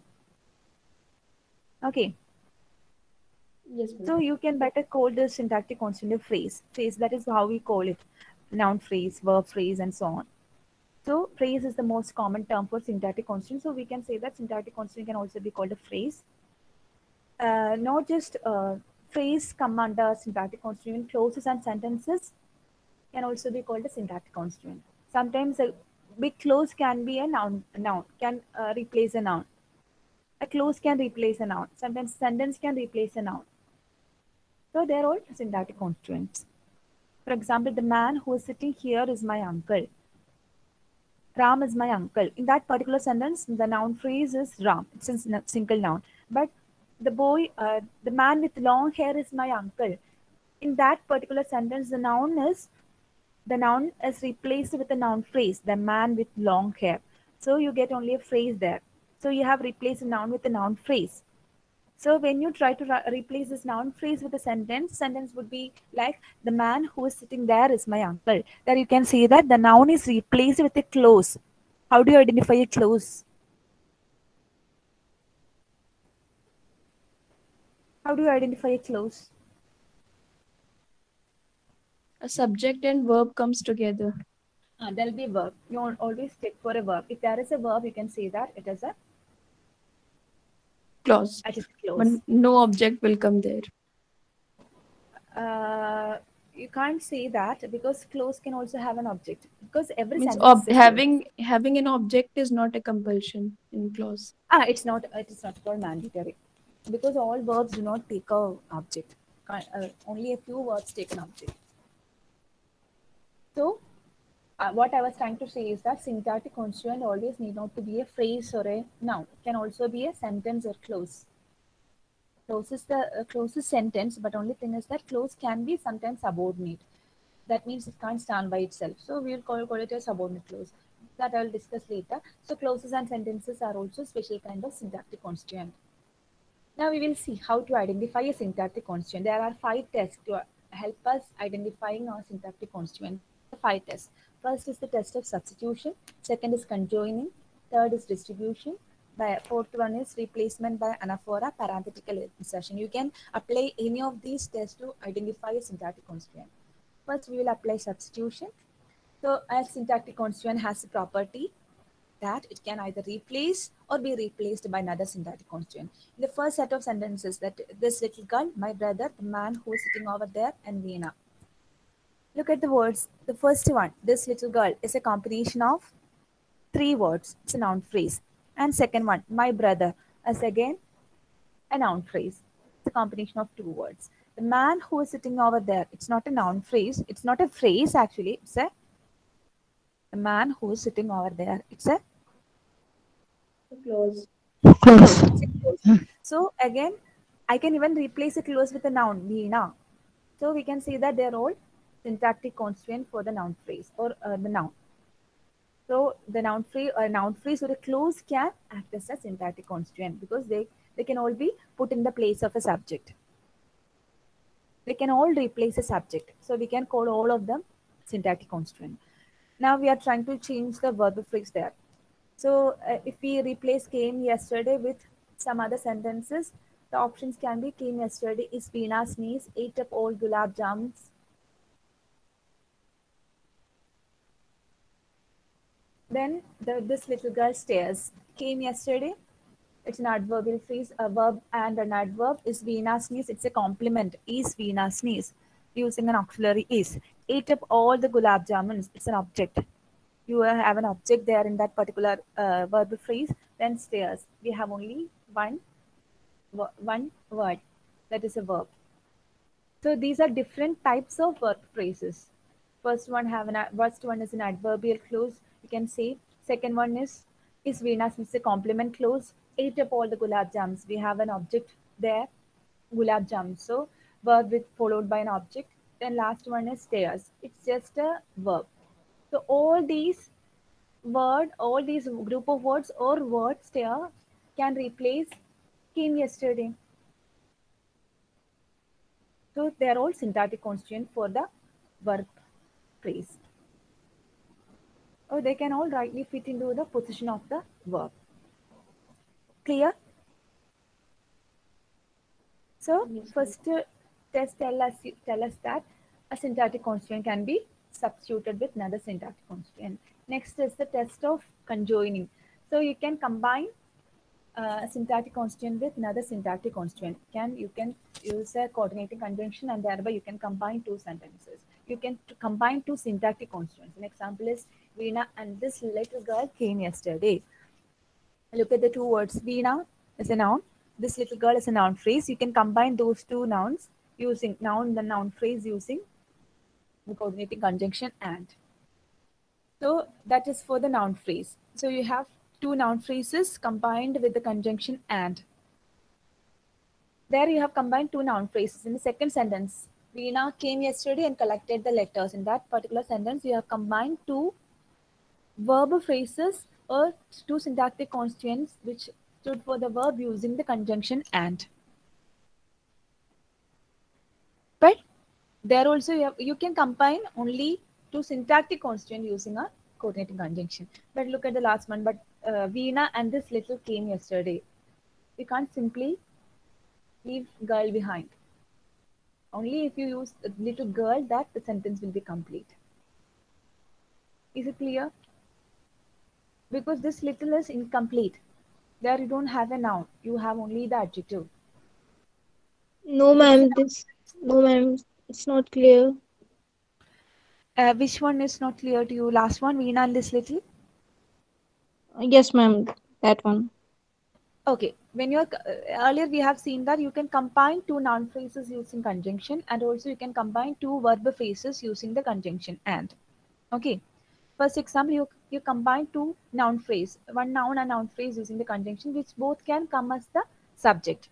Okay. yes, ma'am. So you can better call the syntactic constituent a phrase. Phrase, that is how we call it. Noun phrase, verb phrase, and so on. So phrase is the most common term for syntactic constituent. So we can say that syntactic constituent can also be called a phrase. Not just phrase come under syntactic constituent. Clauses and sentences can also be called a syntactic constituent. Sometimes a big clause can be a noun can replace a noun. A clause can replace a noun. Sometimes sentence can replace a noun. So they're all syntactic constituents. For example, the man who is sitting here is my uncle. Ram is my uncle. In that particular sentence, the noun phrase is Ram. It's a single noun. But the boy, the man with long hair is my uncle. In that particular sentence, the noun is replaced with a noun phrase, the man with long hair. So you get only a phrase there. So you have replaced a noun with a noun phrase. So when you try to replace this noun phrase with a sentence would be like, the man who is sitting there is my uncle. There you can see that the noun is replaced with a clause. How do you identify a clause? How do you identify a clause? A subject and verb comes together. There will be a verb. You always check for a verb. If there is a verb, you can say that it is a Clause. it is a clause. But no object will come there. You can't say that because clause can also have an object, because every Means sentence is a clause. having an object is not a compulsion in clause. It is not at all mandatory, because all verbs do not take a object. Only a few words take an object. So what I was trying to say is that syntactic constituent always need not to be a phrase or a noun. It can also be a sentence or clause. Clause is the closest sentence, but only thing is that clause can be sometimes subordinate. That means it can't stand by itself. So we will call it a subordinate clause. That I will discuss later. So clauses and sentences are also special kind of syntactic constituent. Now we will see how to identify a syntactic constituent. There are 5 tests to help us identifying our syntactic constituent. 5 tests. First is the test of substitution. Second is conjoining. Third is distribution. The fourth one is replacement by anaphora, parenthetical insertion. You can apply any of these tests to identify a syntactic constituent. First, we will apply substitution. So, a syntactic constituent has a property that it can either replace or be replaced by another syntactic constituent. In the first set of sentences, that this little girl, my brother, the man who is sitting over there, and Veena. Look at the words. The first one, this little girl, is a combination of 3 words. It's a noun phrase. And second one, my brother, is again a noun phrase. It's a combination of 2 words. The man who is sitting over there, it's not a noun phrase. It's not a phrase actually. It's the man who is sitting over there. It's a Clause. Clause. So again, I can even replace a clause with a noun, Veena. So we can see that they're all syntactic constituent for the noun phrase or the noun. So the noun phrase or a clause can act as a syntactic constituent because they can all be put in the place of a subject. They can all replace a subject. So we can call all of them syntactic constituent. Now we are trying to change the verb phrase there. So if we replace came yesterday with some other sentences, the options can be came yesterday is Veena sneeze, ate up all gulab jamuns. Then this little girl stairs. Came yesterday. It's an adverbial phrase. A verb and an adverb is Veena sneeze. It's a complement. Is Veena sneeze. Using an auxiliary is. Ate up all the gulab jamuns. It's an object. You have an object there in that particular verb phrase. Then stairs. We have only one word. That is a verb. So these are different types of verb phrases. First one is an adverbial clause. You can say. Second one is Veena sneeze a complement clause. Ate up all the gulab jams. We have an object there, gulab jams. So verb with followed by an object. Then last one is stairs. It's just a verb. So all these group of words or words there can replace came yesterday. So they are all syntactic constituent for the verb phrase. Or they can all rightly fit into the position of the verb. Clear? So first test tell us that a syntactic constituent can be substituted with another syntactic constituent. Next is the test of conjoining. So you can combine a syntactic constituent with another syntactic constituent. You can use a coordinating conjunction and thereby you can combine two sentences. You can combine two syntactic constituents. An example is Veena and this little girl came yesterday. Look at the two words. Veena is a noun. This little girl is a noun phrase. You can combine those two nouns using noun phrase using the coordinating conjunction and. So that is for the noun phrase. So you have two noun phrases combined with the conjunction and. There you have combined two noun phrases. In the second sentence, Veena came yesterday and collected the letters. In that particular sentence, you have combined two verb phrases or two syntactic constituents which stood for the verb using the conjunction and. But there also you can combine only two syntactic constituents using a coordinating conjunction. But look at the last one. But Veena and this little came yesterday. You can't simply leave girl behind. Only if you use the little girl that the sentence will be complete. Is it clear? Because this little is incomplete. There you don't have a noun. You have only the adjective. No, ma'am. No, ma'am. It's not clear. Which one is not clear to you? Last one, Veena and this little? Yes, ma'am. That one. Okay. When you're earlier we have seen that you can combine two noun phrases using conjunction and also you can combine two verb phrases using the conjunction and. Okay. First example, you combine two noun phrase, one noun and noun phrase using the conjunction, which both can come as the subject.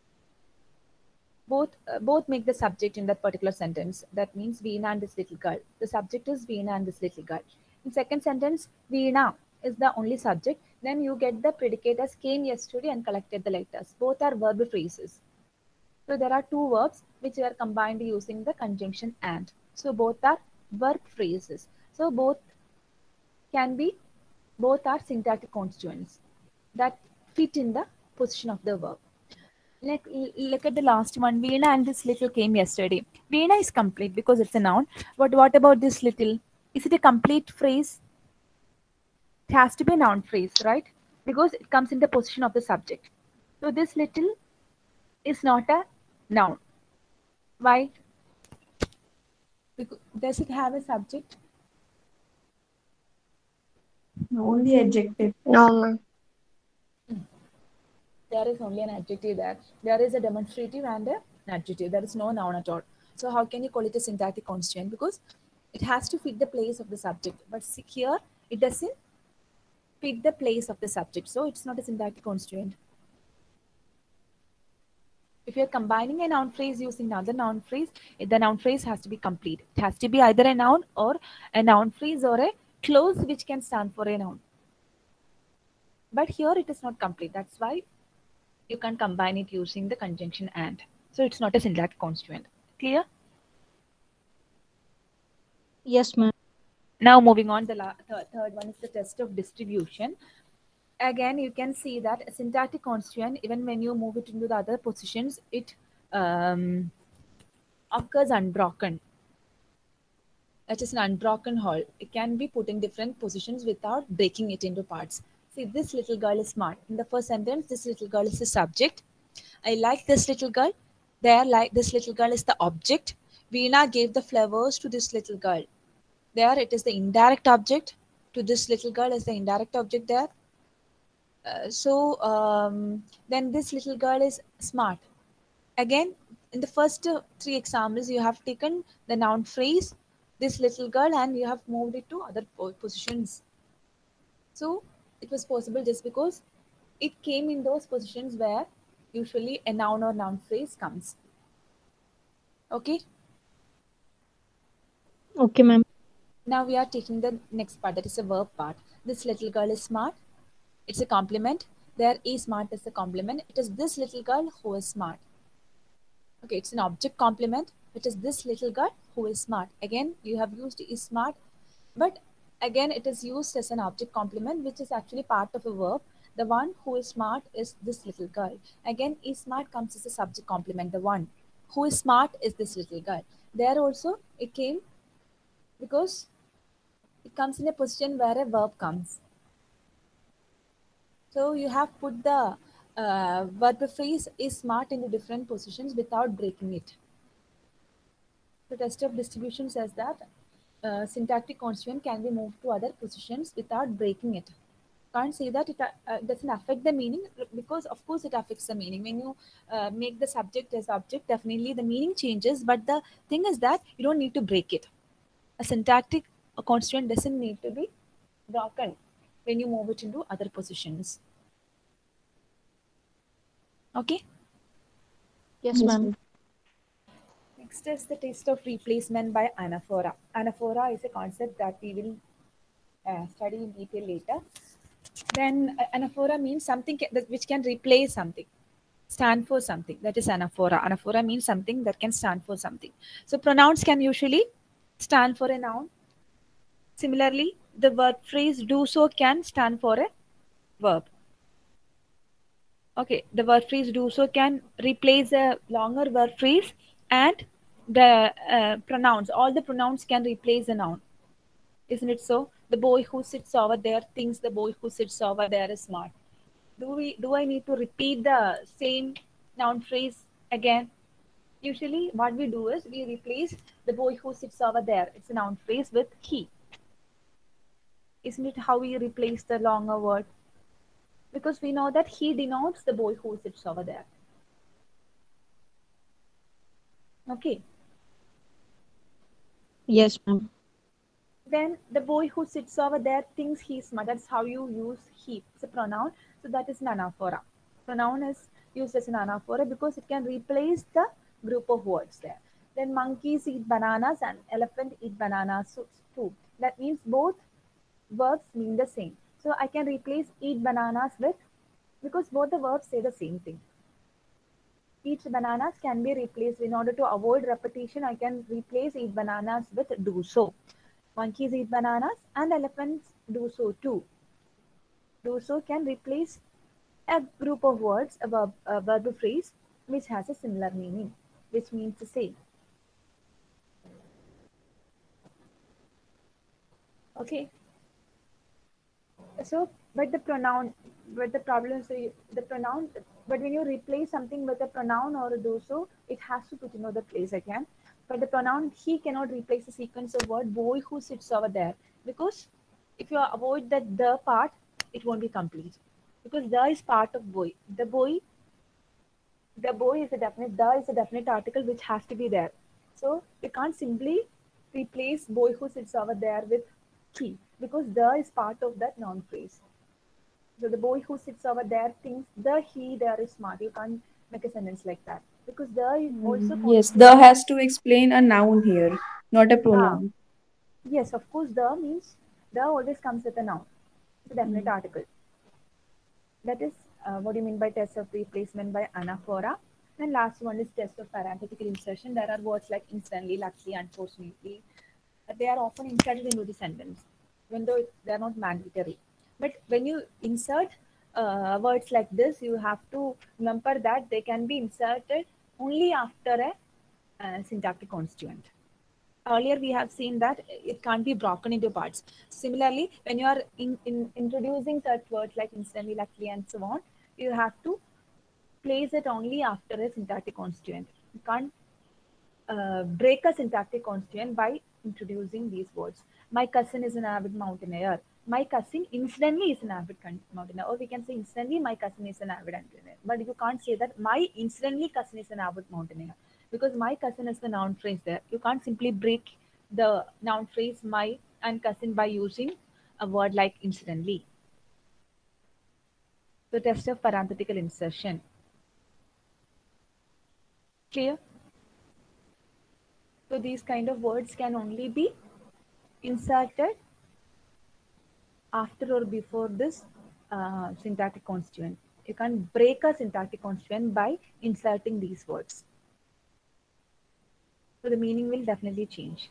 Both make the subject in that particular sentence. That means Veena and this little girl. The subject is Veena and this little girl. In second sentence, Veena is the only subject. Then you get the predicate as came yesterday and collected the letters. Both are verb phrases. So there are two verbs which are combined using the conjunction and. So both are verb phrases. So both are syntactic constituents that fit in the position of the verb. Look at the last one. Veena and this little came yesterday. Veena is complete because it's a noun. But what about this little? Is it a complete phrase? It has to be a noun phrase, right? Because it comes in the position of the subject. So this little is not a noun. Why? Because, does it have a subject? Only adjective. No, ma'am. There is only an adjective there. There is a demonstrative and an adjective. There is no noun at all. So how can you call it a syntactic constituent? Because it has to fit the place of the subject. But here, it doesn't fit the place of the subject. So it's not a syntactic constituent. If you're combining a noun phrase using another noun phrase, the noun phrase has to be complete. It has to be either a noun or a noun phrase or a clause which can stand for a noun. But here it is not complete. That's why you can combine it using the conjunction and. So it's not a syntactic constituent. Clear? Yes, ma'am. Now moving on, the third one is the test of distribution. Again, you can see that a syntactic constituent, even when you move it into the other positions, it occurs unbroken. That is an unbroken whole. It can be put in different positions without breaking it into parts. See, this little girl is smart. In the first sentence, this little girl is the subject. I like this little girl. There, like this little girl is the object. Veena gave the flowers to this little girl. There, it is the indirect object. To this little girl is the indirect object there. Then this little girl is smart. Again, in the first three examples, you have taken the noun phrase, this little girl, and you have moved it to other positions. So it was possible just because it came in those positions where usually a noun or noun phrase comes. Okay. Okay, ma'am. Now we are taking the next part, that is a verb part. This little girl is smart. It's a complement. There is smart is a complement. It is this little girl who is smart. Okay, it's an object complement. It is this little girl who is smart. Again, you have used is smart, but again, it is used as an object complement, which is actually part of a verb. The one who is smart is this little girl. Again, is smart comes as a subject complement. The one who is smart is this little girl. There also, it came because it comes in a position where a verb comes. So you have put the verb phrase is smart into different positions without breaking it. The test of distribution says that syntactic constituent can be moved to other positions without breaking it. Can't say that it doesn't affect the meaning, because of course it affects the meaning. When you make the subject as object, definitely the meaning changes, but the thing is that you don't need to break it. A syntactic constituent doesn't need to be broken when you move it into other positions. Okay. Yes, ma'am. Next is the test of replacement by anaphora. Anaphora is a concept that we will study in detail later. Then anaphora means something which can replace something, stand for something. That is anaphora. Anaphora means something that can stand for something. So pronouns can usually stand for a noun. Similarly, the verb phrase do so can stand for a verb. Okay, the verb phrase do so can replace a longer verb phrase, and the pronouns, all the pronouns can replace a noun. Isn't it so? The boy who sits over there thinks the boy who sits over there is smart. Do I need to repeat the same noun phrase again? Usually what we do is we replace the boy who sits over there, it's a noun phrase, with he. Isn't it how we replace the longer word? Because we know that he denotes the boy who sits over there. Okay. Yes, ma'am. Then the boy who sits over there thinks he's smart. That's how you use he. It's a pronoun. So that is an anaphora. Pronoun is used as an anaphora because it can replace the group of words there. Then monkeys eat bananas and elephant eat bananas too. That means both verbs mean the same. So I can replace eat bananas with, because both the verbs say the same thing. Eat bananas can be replaced. In order to avoid repetition, I can replace eat bananas with do so. Monkeys eat bananas and elephants do so too. Do so can replace a group of words, a verb phrase, which has a similar meaning, which means the same. Okay. So, but the problem is the pronoun, but when you replace something with a pronoun or a do so, it has to put in another place again. But the pronoun he cannot replace the sequence of word boy who sits over there, because if you avoid the part, it won't be complete, because the is part of boy. The boy is a definite article which has to be there. So you can't simply replace boy who sits over there with he, because the is part of that noun phrase. So the boy who sits over there thinks the he there is smart. You can't make a sentence like that. because the is also Yes, considered. the has to explain a noun here, not a Ah, pronoun. yes, of course, the means the always comes with a noun, it's a definite article. That is what do you mean by test of replacement by anaphora. And last one is test of parenthetical insertion. There are words like instantly, luckily, unfortunately. They are often inserted into the sentence, even though they are not mandatory. But when you insert words like this, you have to remember that they can be inserted only after a syntactic constituent. Earlier we have seen that it can't be broken into parts. Similarly, when you are introducing such words like instantly, luckily, and so on, you have to place it only after a syntactic constituent. You can't break a syntactic constituent by introducing these words. My cousin is an avid mountaineer. My cousin instantly is an avid mountaineer. Or we can say instantly my cousin is an avid mountaineer. But you can't say that my instantly cousin is an avid mountaineer, because my cousin is the noun phrase there. You can't simply break the noun phrase my and cousin by using a word like instantly. The test of parenthetical insertion. Clear? So these kind of words can only be inserted after or before this syntactic constituent. You can break a syntactic constituent by inserting these words. So the meaning will definitely change.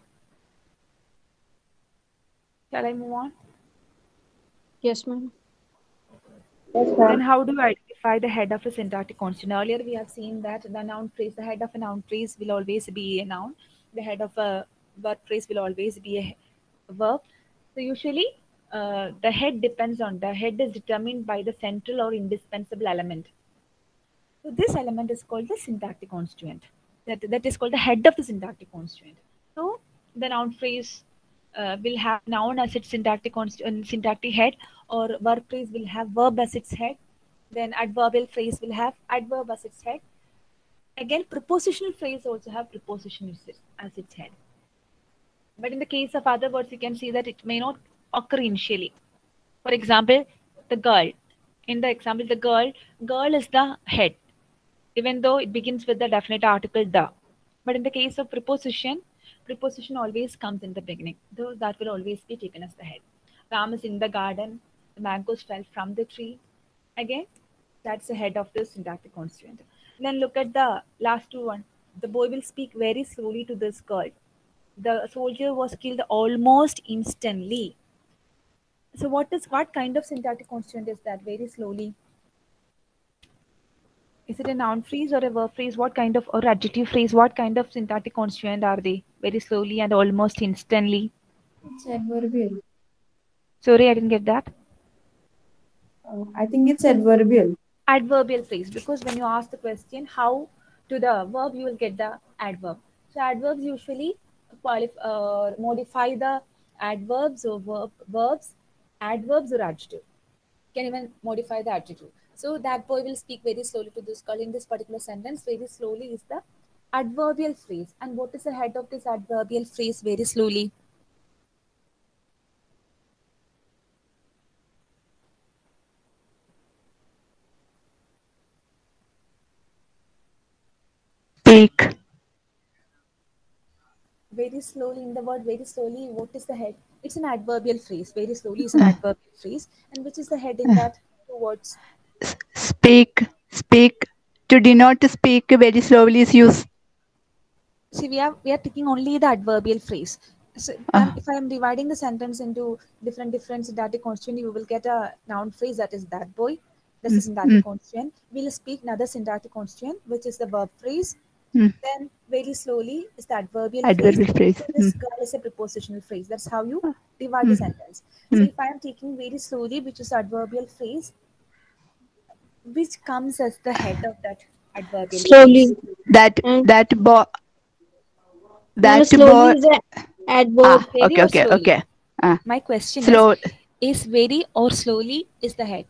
Shall I move on? Yes, ma'am. Then how do I identify the head of a syntactic constituent? Earlier we have seen that the noun phrase, the head of a noun phrase will always be a noun. The head of a verb phrase will always be a verb. So usually the head is determined by the central or indispensable element. So this element is called the syntactic constituent. That is called the head of the syntactic constituent. So the noun phrase will have noun as its syntactic head, or verb phrase will have verb as its head. Then adverbial phrase will have adverb as its head. Again, prepositional phrase also have preposition as its head. But in the case of other words, you can see that it may not occur initially. For example, the girl. In the example, the girl is the head, even though it begins with the definite article the. But in the case of preposition always comes in the beginning, though that will always be taken as the head. Ram is in the garden, the mangoes fell from the tree. Again, that's the head of the syntactic constituent. Then look at the last one. The boy will speak very slowly to this girl. The soldier was killed almost instantly. So what kind of syntactic constituent is that? Very slowly. Is it a noun phrase or a verb phrase? What kind of, or adjective phrase? What kind of syntactic constituent are they? Very slowly and almost instantly. It's adverbial. Sorry, I didn't get that. I think it's adverbial. Adverbial phrase, because when you ask the question how to the verb, you will get the adverb. So adverbs usually modify the adverbs or verbs, adverbs or adjective. Can even modify the adjective. So that boy will speak very slowly to this girl. In this particular sentence, very slowly is the adverbial phrase. And what is the head of this adverbial phrase, very slowly? Speak. Very slowly, in the word very slowly, what is the head? It's an adverbial phrase. Very slowly is an adverbial phrase. And which is the head in that two words? Speak. Speak. To denote speak very slowly is used. See, we are taking only the adverbial phrase. So if I am dividing the sentence into different syntactic constituent, you will get a noun phrase, that is that boy. This is syntactic constituent. We'll speak another syntactic constituent, which is the verb phrase. Then very slowly is the adverbial phrase. So this girl is a prepositional phrase. That's how you divide the sentence. So if I am taking very slowly, which is adverbial phrase, which comes as the head of that adverbial Slowly. phrase? That boy. No, slowly is an adverb. Very or slowly? Okay. My question is very or slowly is the head?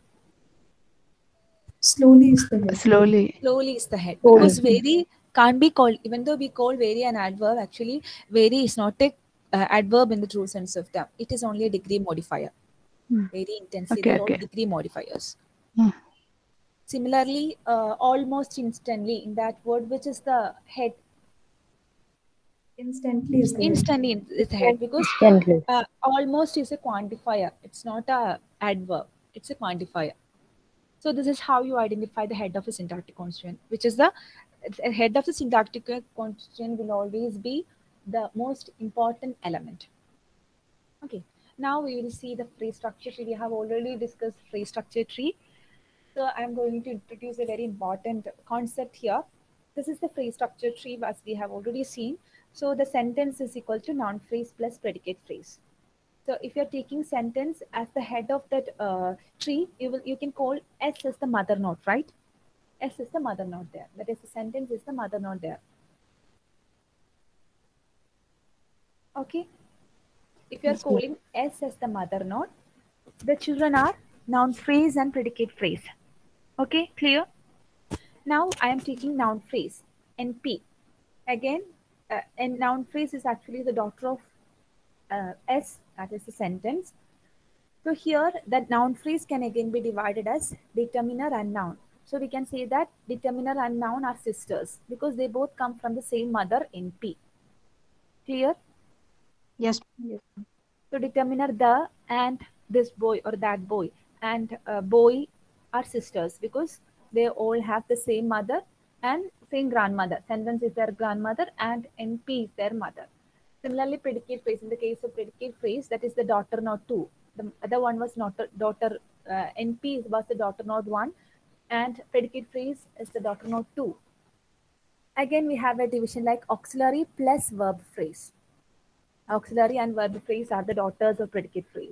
Slowly is the head. Slowly. Slowly is the head. Because very can't be called, even though we call very an adverb, actually very is not a adverb in the true sense of term. It is only a degree modifier. Very intensely, they're all degree modifiers. Similarly, almost instantly in that word, which is the head. Instantly is the head. Instantly is the head, because Instantly. almost is a quantifier. It's not a adverb. It's a quantifier. So this is how you identify the head of a syntactic constituent, which is the head of the syntactic constituent will always be the most important element. Okay, now we will see the phrase structure tree. We have already discussed phrase structure tree. So I'm going to introduce a very important concept here. This is the phrase structure tree as we have already seen. So the sentence is equal to noun phrase plus predicate phrase. So if you're taking sentence as the head of that tree, you can call S as the mother node, right? S is the mother node there. That is, the sentence is the mother node there. Okay. If you're calling S as the mother node, the children are noun phrase and predicate phrase. Okay, clear? Now I am taking noun phrase, NP. Again, and noun phrase is actually the daughter of S, that is the sentence. So here, that noun phrase can again be divided as determiner and noun. So we can say that determiner and noun are sisters because they both come from the same mother, NP. Clear? Yes. So determiner the and this boy or that boy and boy are sisters because they all have the same mother and same grandmother. Sentence is their grandmother and NP is their mother. Similarly, predicate phrase. In the case of predicate phrase, that is the daughter node 2. The other one was not daughter. NP was the daughter node 1, and predicate phrase is the daughter node 2. Again, we have a division like auxiliary plus verb phrase. Auxiliary and verb phrase are the daughters of predicate phrase.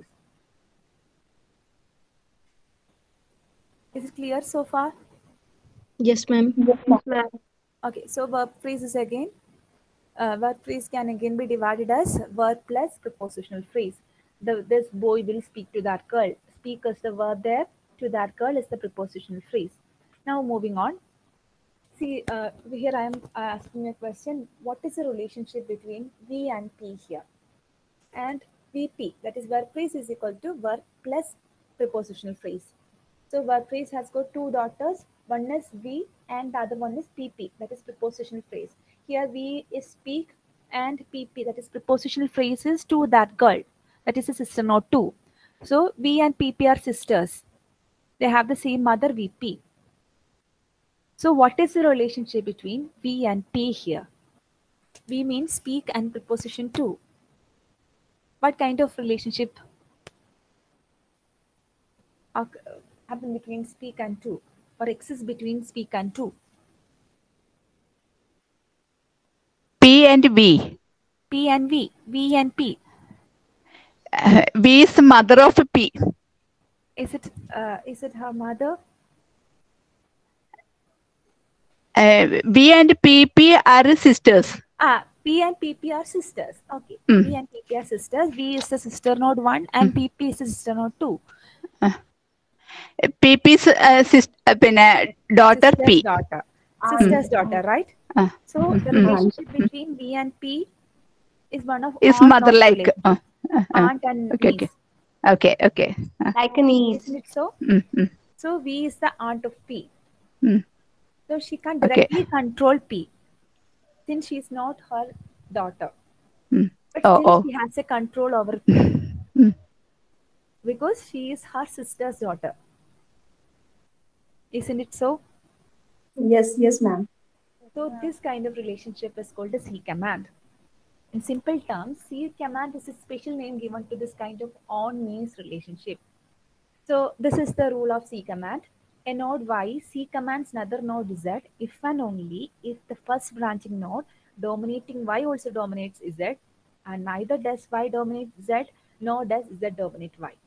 Is it clear so far? Yes, ma'am. Okay, so verb phrase is again, verb phrase can again be divided as verb plus prepositional phrase. This boy will speak to that girl. Speak is the verb there, to that girl is the prepositional phrase. Now moving on. See, here I am asking a question. What is the relationship between V and P here? And VP, that is verb phrase, is equal to verb plus prepositional phrase. So verb phrase has got two daughters. One is V and the other one is PP, that is prepositional phrase. Here V is speak and PP, that is prepositional phrases to that girl, that is a sister node 2. So V and PP are sisters. They have the same mother, VP. So what is the relationship between V and P here? V means speak and preposition to. What kind of relationship happen between speak and to, or exists between speak and to? P and V. P and V. V and P. V is mother of P. Is it her mother? V and PP are sisters. P and PP are sisters. Okay. Mm. V and PP are sisters. V is the sister node 1 and PP is the sister node 2. PP's daughter Sister's P. daughter. Sister's daughter, right? So the relationship between V and P is one of Is aunt mother of like relationship. Aunt and okay, niece. okay. Like a niece. Isn't it so? Mm. So V is the aunt of P. Mm. So she can't Okay. directly control P since she is not her daughter. Mm. But still Oh. she has a control over P Mm. because she is her sister's daughter. Isn't it so? Yes, ma'am. So this kind of relationship is called a C command. In simple terms, C command is a special name given to this kind of on-means relationship. So this is the rule of C command. A node Y, C commands another node Z if and only if the first branching node dominating Y also dominates Z, and neither does Y dominate Z nor does Z dominate Y.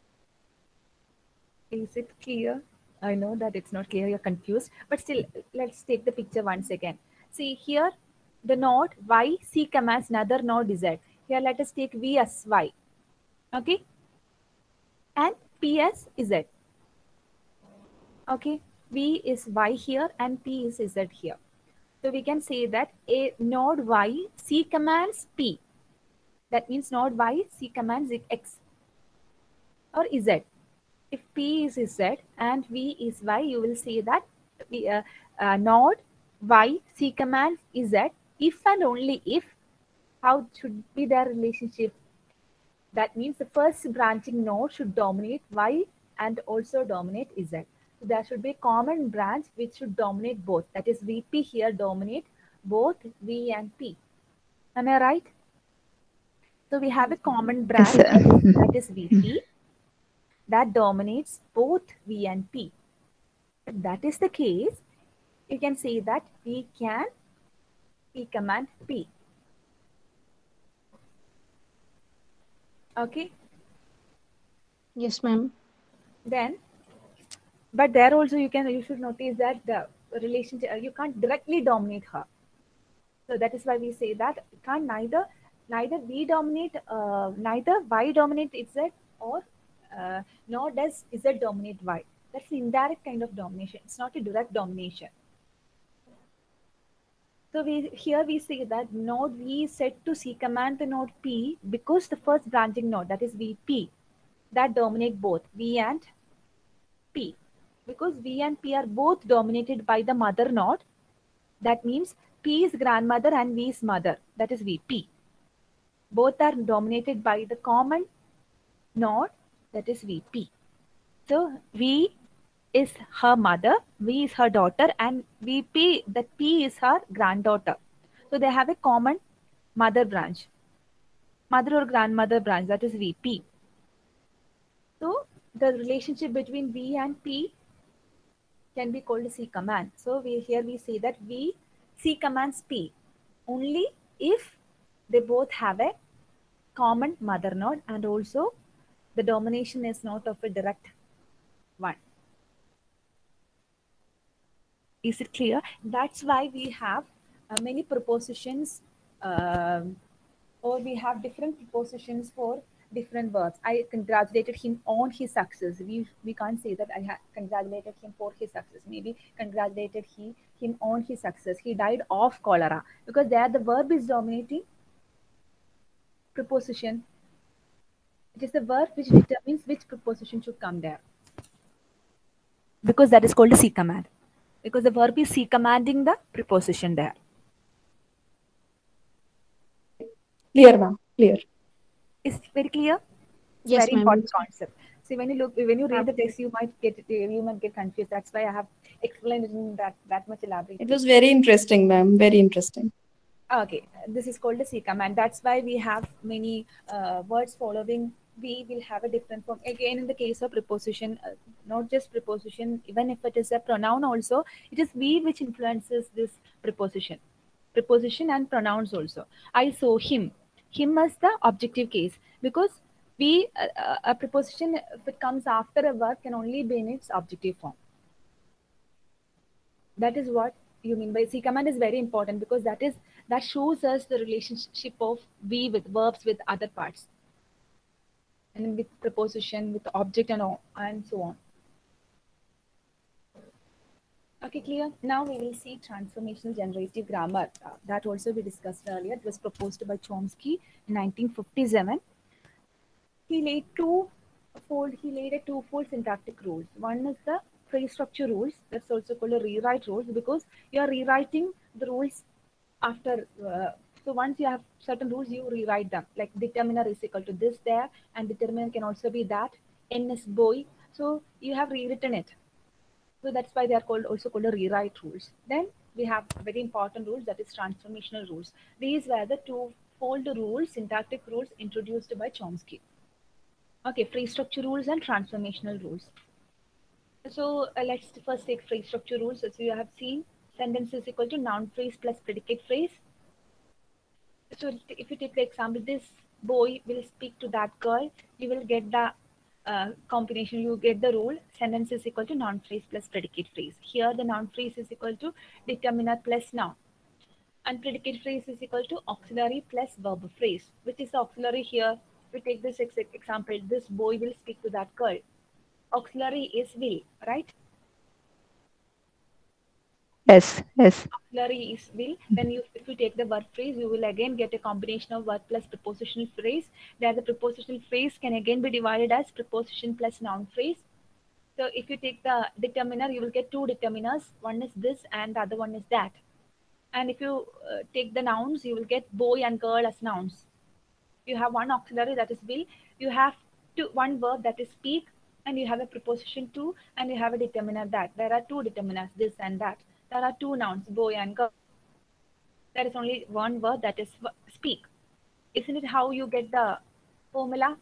Is it clear? I know that it's not clear, you're confused, but still, let's take the picture once again. See here, the node Y, C commands another node Z. Here, let us take V as Y, okay? And P as Z. Okay, V is Y here and P is Z here. So we can say that a node Y, C commands P. That means node Y, C commands X or Z. If P is Z and V is Y, you will say that node Y C command is Z. If and only if, how should be their relationship? That means the first branching node should dominate Y and also dominate Z. So there should be a common branch which should dominate both. That is VP here dominate both V and P. Am I right? So we have a common branch that is VP that dominates both V and P. If that is the case, you can say that we can P command P. Okay. Yes, ma'am. Then, but there also you should notice that the relationship, you can't directly dominate her. So that is why we say that you can't neither V dominate, neither Y dominate Z or nor does Z dominate Y. That's the indirect kind of domination. It's not a direct domination. So here we say that node V is set to C command the node P because the first branching node, that is VP, that dominate both V and P. Because V and P are both dominated by the mother node, that means P is grandmother and V is mother, that is VP. Both are dominated by the common node, that is VP. So V is her mother, V is her daughter, and VP, that P is her granddaughter. So they have a common mother branch, mother or grandmother branch, that is VP. So the relationship between V and P can be called a C command. So here we say that V C commands P only if they both have a common mother node and also the domination is not of a direct one. Is it clear? That's why we have many prepositions or we have different prepositions for different verbs. I congratulated him on his success. We can't say that I congratulated him for his success. Maybe congratulated him on his success. He died of cholera, because there the verb is dominating preposition. It is the verb which determines which preposition should come there. Because that is called a C command. Because the verb is C commanding the preposition there. Clear, ma'am. Clear. Is it very clear? It's Yes, very ma'am. important concept. See, when you read the text, you might get confused. That's why I have explained it in that much elaborate. It was very interesting, ma'am. Very interesting. Okay, this is called a C command. That's why we have many words following. We will have a different form. Again, in the case of preposition, not just preposition, even if it is a pronoun also, it is we which influences this preposition. Preposition and pronouns also. I saw him. Him is the objective case, because we a preposition, if it comes after a verb, can only be in its objective form. That is what you mean by C command is very important, because that shows us the relationship of we with verbs with other parts, and with preposition, with object and so on. Okay, clear? Now we will see transformational generative grammar. That also we discussed earlier. It was proposed by Chomsky in 1957. He laid a twofold syntactic rules. One is the phrase structure rules. That's also called a rewrite rules, because you are rewriting the rules after. So once you have certain rules, you rewrite them. Like determiner is equal to this there, and determiner can also be that. N is boy. So you have rewritten it. So that's why they are also called a rewrite rules. Then we have very important rules, that is transformational rules. These were the twofold rules, syntactic rules introduced by Chomsky. Okay, phrase structure rules and transformational rules. So let's first take phrase structure rules. As you have seen, sentence is equal to noun phrase plus predicate phrase. So if you take the example, this boy will speak to that girl, you will get the combination, you get the rule, sentence is equal to noun phrase plus predicate phrase. Here the noun phrase is equal to determiner plus noun, and predicate phrase is equal to auxiliary plus verb phrase. Which is the auxiliary here? We take this example, this boy will speak to that girl. Auxiliary is will, right? Yes. Auxiliary is will. Then if you take the verb phrase, you will again get a combination of verb plus prepositional phrase. There the prepositional phrase can again be divided as preposition plus noun phrase. So if you take the determiner, you will get two determiners. One is this and the other one is that. And if you take the nouns, you will get boy and girl as nouns. You have one auxiliary, that is will. You have one verb, that is speak, and you have a preposition to, and you have a determiner that. There are two determiners, this and that. There are two nouns, boy and girl. There is only one word, that is speak. Isn't it how you get the formula?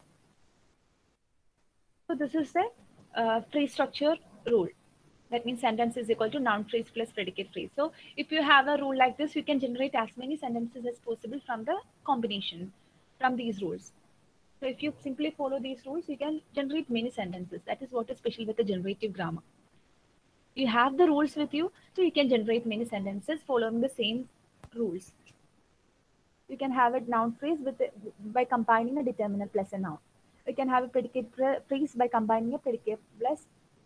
So this is the phrase structure rule. That means sentence is equal to noun phrase plus predicate phrase. So if you have a rule like this, you can generate as many sentences as possible from the combination, from these rules. So if you simply follow these rules, you can generate many sentences. That is what is special with the generative grammar. You have the rules with you, so you can generate many sentences following the same rules. You can have a noun phrase by combining a determiner plus a noun. You can have a predicate phrase by combining a predicate plus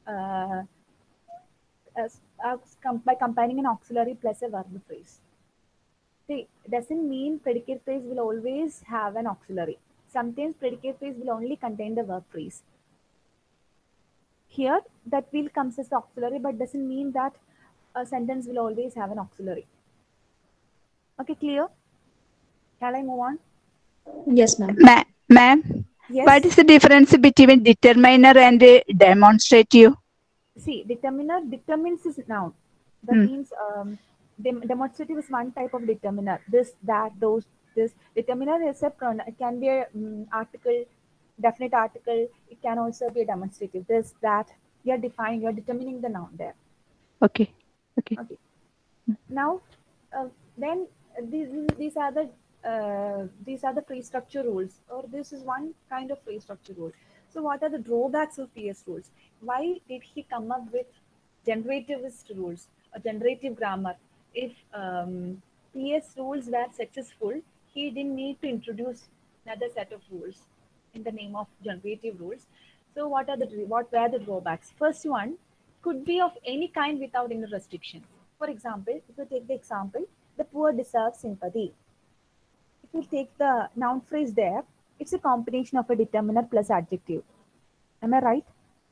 by combining an auxiliary plus a verb phrase. See, doesn't mean predicate phrase will always have an auxiliary. Sometimes predicate phrase will only contain the verb phrase. Here, that will comes as auxiliary, but doesn't mean that a sentence will always have an auxiliary. Okay, clear? Shall I move on? Yes, ma'am. Ma'am, Yes. what is the difference between determiner and demonstrative? See, determiner determines is noun. That means demonstrative is one type of determiner. This, that, those, this. Determiner is a pronoun. It can be a article, definite article. It can also be a demonstrative. This, that. You are defining. You are determining the noun there. Okay. Okay. Okay. Now, then these are the phrase structure rules, or this is one kind of phrase structure rule. So what are the drawbacks of PS rules? Why did he come up with generativist rules or generative grammar? If PS rules were successful, he didn't need to introduce another set of rules in the name of generative rules. So what were the drawbacks? First one could be of any kind without any restriction. For example, if you take the example, the poor deserve sympathy. If you take the noun phrase there, it's a combination of a determiner plus adjective. Am I right?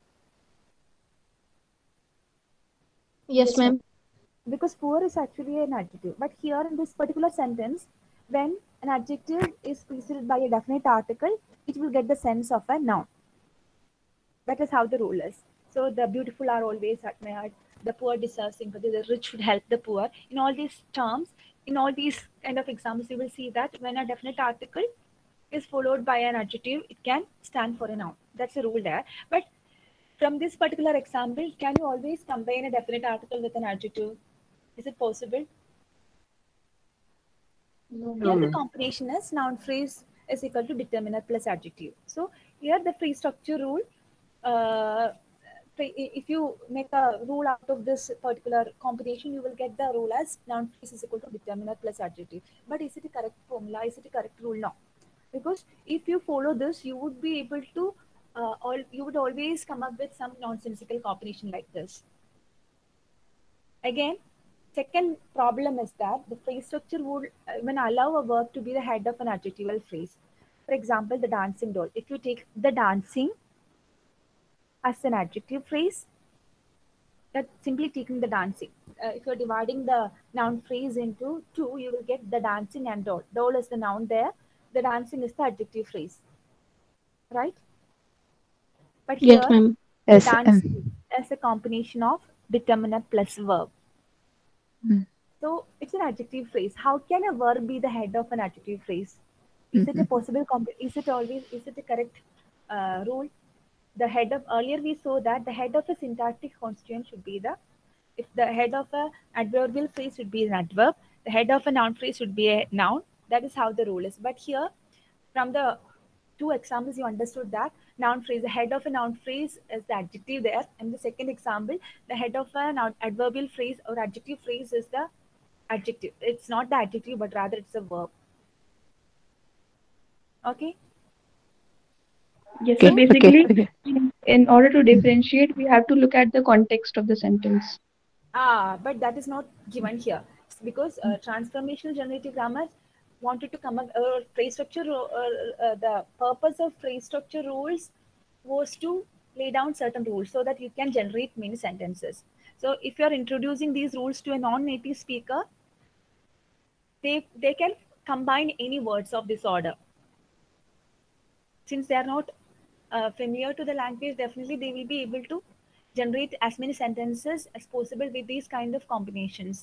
Yes, ma'am. Because poor is actually an adjective. But here in this particular sentence, when an adjective is preceded by a definite article, it will get the sense of a noun. That is how the rule is. So the beautiful are always admired. The poor deserve sympathy. The rich should help the poor. In all these terms, in all these kind of examples, you will see that when a definite article is followed by an adjective, it can stand for a noun. That's a rule there. But from this particular example, can you always combine a definite article with an adjective? Is it possible? No. Here the combination is noun phrase is equal to determiner plus adjective. So here the phrase structure rule, if you make a rule out of this particular combination, you will get the rule as noun phrase is equal to determiner plus adjective. But is it a correct formula? Is it a correct rule? No. Because if you follow this, you would be able to, you would always come up with some nonsensical combination like this. Again, second problem is that the phrase structure would even allow a verb to be the head of an adjectival phrase. For example, the dancing doll. If you take the dancing as an adjective phrase, that's simply taking the dancing. If you're dividing the noun phrase into two, you will get the dancing and doll. Doll is the noun there. The dancing is the adjective phrase. Right? But Yes, here, ma'am. Yes. dancing is a combination of determiner plus verb. So it's an adjective phrase. How can a verb be the head of an adjective phrase? Is it a possible? Is it a correct rule? The head of, earlier we saw that the head of a syntactic constituent should be if the head of an adverbial phrase should be an adverb, the head of a noun phrase should be a noun. That is how the rule is. But here, from the two examples, you understood that noun phrase, the head of a noun phrase is the adjective there. And the second example, the head of an adverbial phrase or adjective phrase is the adjective. It's not the adjective, but rather it's a verb. Okay? Yes, Okay, so basically, okay. in order to differentiate, we have to look at the context of the sentence. But that is not given here because transformational generative grammar wanted to come up phrase structure. The purpose of phrase structure rules was to lay down certain rules so that you can generate many sentences. So if you're introducing these rules to a non-native speaker, they can combine any words of this order. Since they are not familiar to the language, definitely they will be able to generate as many sentences as possible with these kind of combinations.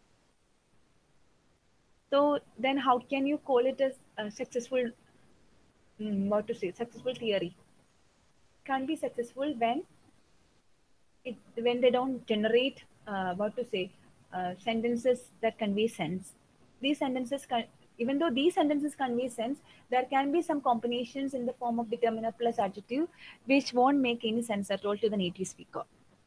So then how can you call it as a successful, successful theory? Can't be successful when they don't generate sentences that convey sense. These sentences even though these sentences convey sense, there can be some combinations in the form of determiner plus adjective which won't make any sense at all to the native speaker.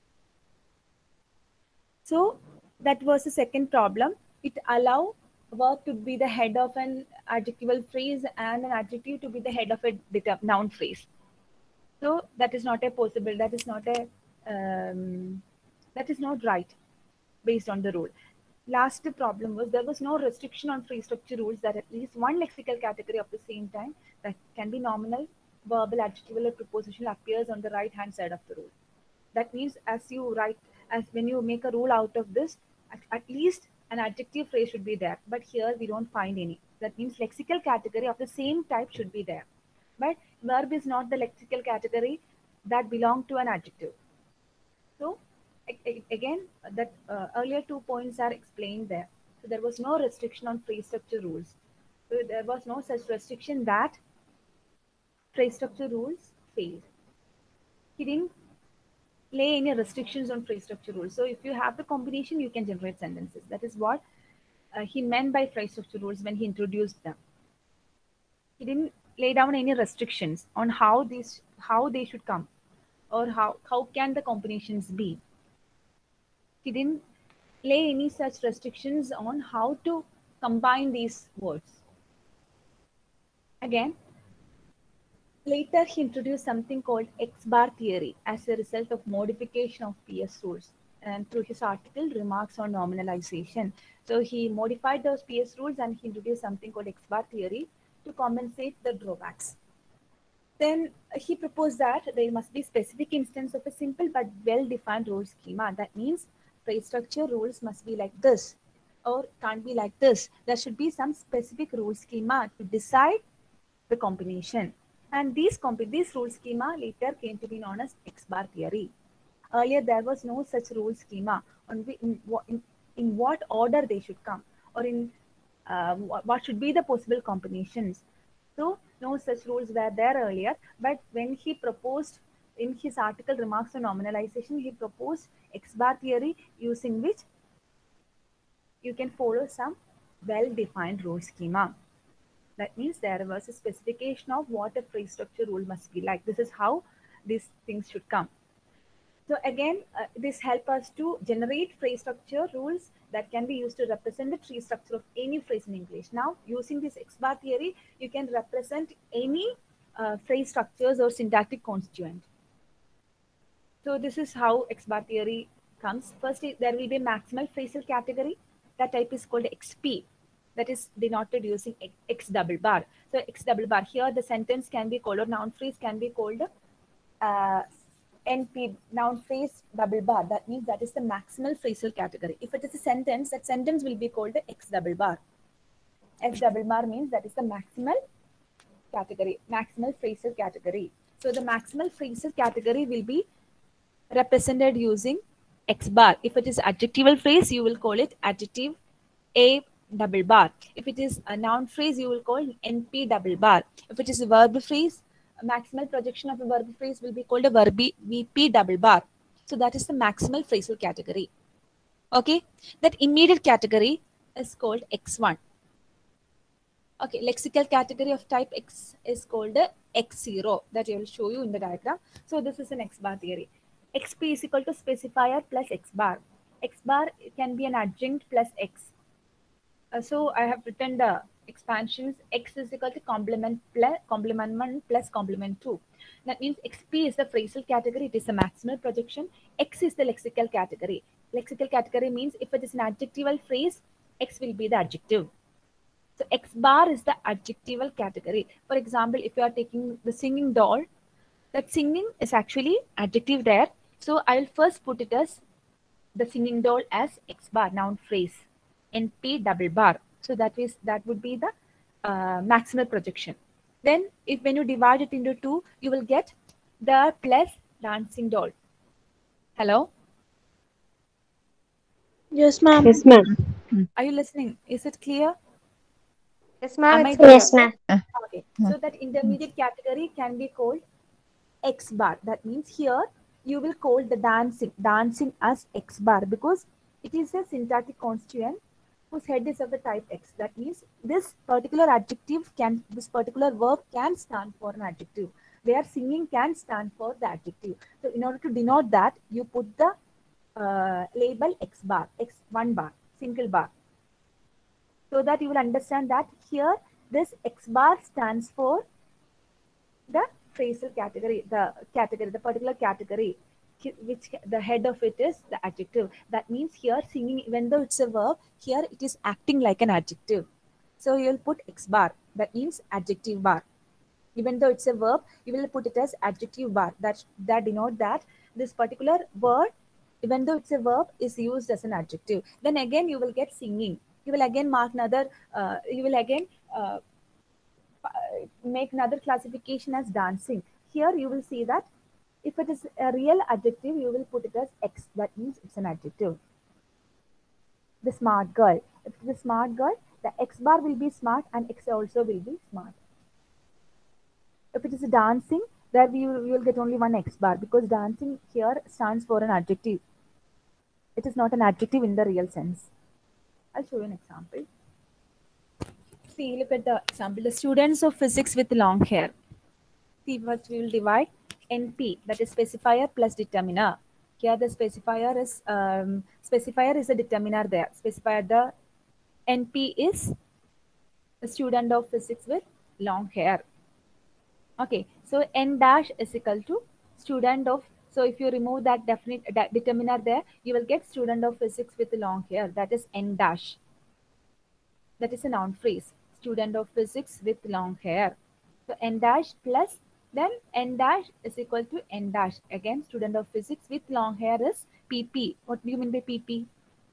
So that was the second problem. It allows verb to be the head of an adjectival phrase and an adjective to be the head of a noun phrase. So that is not a possible, that is not right based on the rule. Last problem was there was no restriction on phrase structure rules that at least one lexical category of the same time that can be nominal, verbal, adjectival, or prepositional appears on the right hand side of the rule. That means when you make a rule out of this, at least an adjective phrase should be there. But here we don't find any. That means lexical category of the same type should be there. But verb is not the lexical category that belong to an adjective. So again, that earlier 2 points are explained there. So there was no restriction on phrase structure rules. So there was no such restriction that phrase structure rules failed. He didn't lay any restrictions on phrase structure rules. So if you have the combination, you can generate sentences. That is what he meant by phrase structure rules when he introduced them. He didn't lay down any restrictions on how they should come or how can the combinations be. He didn't lay any such restrictions on how to combine these words. Again, later he introduced something called X-bar theory as a result of modification of PS rules and through his article Remarks on Nominalization. So he modified those PS rules and he introduced something called X-bar theory to compensate the drawbacks. Then he proposed that there must be specific instance of a simple but well-defined rule schema. That means phrase structure rules must be like this or can't be like this. There should be some specific rule schema to decide the combination. And these rule schema later came to be known as X-bar theory. Earlier, there was no such rule schema on in what order they should come or in what should be the possible combinations. So no such rules were there earlier. But when he proposed in his article Remarks on Nominalization, he proposed X-bar theory using which you can follow some well-defined rule schema. That means there was a specification of what a phrase structure rule must be like. This is how these things should come. So again, this helps us to generate phrase structure rules that can be used to represent the tree structure of any phrase in English. Now, using this X-bar theory, you can represent any phrase structures or syntactic constituent. So this is how X-bar theory comes. First, there will be a maximal phrasal category. That type is called XP. That is denoted using X double bar. So X double bar, here the sentence can be called, or noun phrase can be called NP, noun phrase double bar. That means that is the maximal phrasal category. If it is a sentence, that sentence will be called X double bar. X double bar means that is the maximal category, maximal phrasal category. So the maximal phrasal category will be represented using X bar. If it is adjectival phrase, you will call it adjective A double bar. If it is a noun phrase, you will call NP double bar. If it is a verb phrase, a maximal projection of a verb phrase will be called a VP double bar. So that is the maximal phrasal category. Okay, that immediate category is called X1. Okay, lexical category of type X is called a X0. That I will show you in the diagram. So this is an X bar theory. XP is equal to specifier plus X bar. X bar can be an adjunct plus X. So I have written the expansions. X is equal to complement plus complement 2. That means XP is the phrasal category. It is the maximal projection. X is the lexical category. Lexical category means if it is an adjectival phrase, X will be the adjective. So X bar is the adjectival category. For example, if you are taking the singing doll, That singing is actually adjective there. So I'll first put it as the singing doll as X bar, noun phrase, NP double bar. So that would be the maximal projection. Then if when you divide it into two, you will get the plus dancing doll. Hello? Yes, ma'am. Yes, ma'am. Are you listening? Is it clear? Yes, ma'am. Am I It's clear? Yes, ma'am. Okay. So that intermediate category can be called X bar. That means here you will call the dancing as X bar because it is a syntactic constituent whose head is of the type X. That means this particular verb can stand for an adjective, where singing can stand for the adjective. So in order to denote that, you put the label X bar, X1 bar, single bar, so that you will understand that here this X bar stands for the phrasal category, the particular category, which the head of it is the adjective. That means here singing, even though it's a verb, here it is acting like an adjective. So you will put X bar, that means adjective bar. Even though it's a verb, you will put it as adjective bar. That denote that this particular word, even though it's a verb, is used as an adjective. Then again you will get singing. You will again mark another, you will again make another classification as dancing. Here you will see that if it is a real adjective, you will put it as X. That means it's an adjective. The smart girl. If it is a smart girl, the X bar will be smart and X also will be smart. If it is a dancing, there we will get only one X bar because dancing here stands for an adjective. It is not an adjective in the real sense. I'll show you an example. See, look at the example. The students of physics with long hair. See, first we will divide NP, that is specifier plus determiner. Here the specifier is a determiner there. Specifier, the NP is the student of physics with long hair. Okay, so N dash is equal to student of, so if you remove that determiner there, you will get student of physics with long hair. That is N dash. That is a noun phrase. Student of physics with long hair. So N dash plus, then N dash is equal to N dash. Again, student of physics with long hair is PP. What do you mean by PP?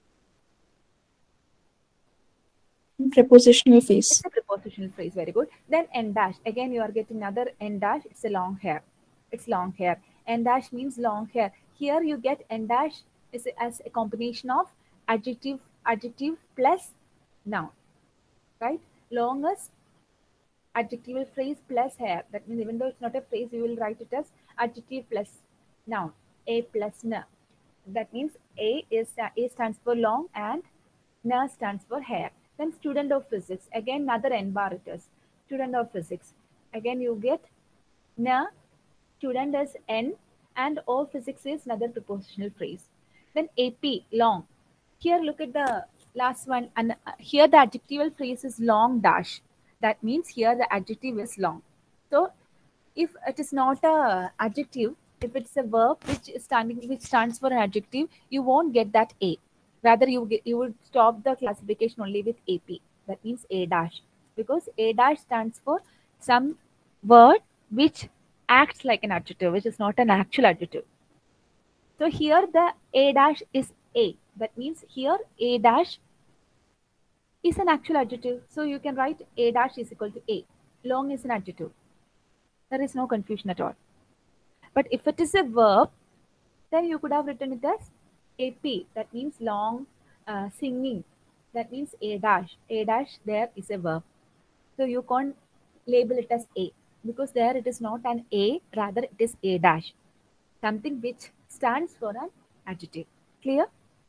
Prepositional phrase. It's a prepositional phrase. Very good. Then N dash. Again, you are getting another N dash. It's a long hair. It's long hair. N dash means long hair. Here you get N dash is as a combination of adjective plus noun. Right? Long is adjectival phrase plus hair. That means even though it's not a phrase, you will write it as adjective plus noun. A plus n. That means A stands for long and n stands for hair. Then student of physics. Again, another N bar it is. Student of physics. Again, you get n. Student is N and of physics is another prepositional phrase. Then AP, long. Here, look at the last one. And here the adjectival phrase is long dash. That means here the adjective is long. So if it is not a adjective, if it's a verb which stands for an adjective, you won't get that A. Rather, you would stop the classification only with AP. That means A dash, because A dash stands for some word which acts like an adjective, which is not an actual adjective. So here the A dash is A. That means here A dash is an actual adjective. So you can write A dash is equal to A. Long is an adjective. There is no confusion at all. But if it is a verb, then you could have written it as AP. That means long, singing. That means A dash. A dash there is a verb. So you can't label it as A because there it is not an A, rather it is A dash. Something which stands for an adjective. Clear?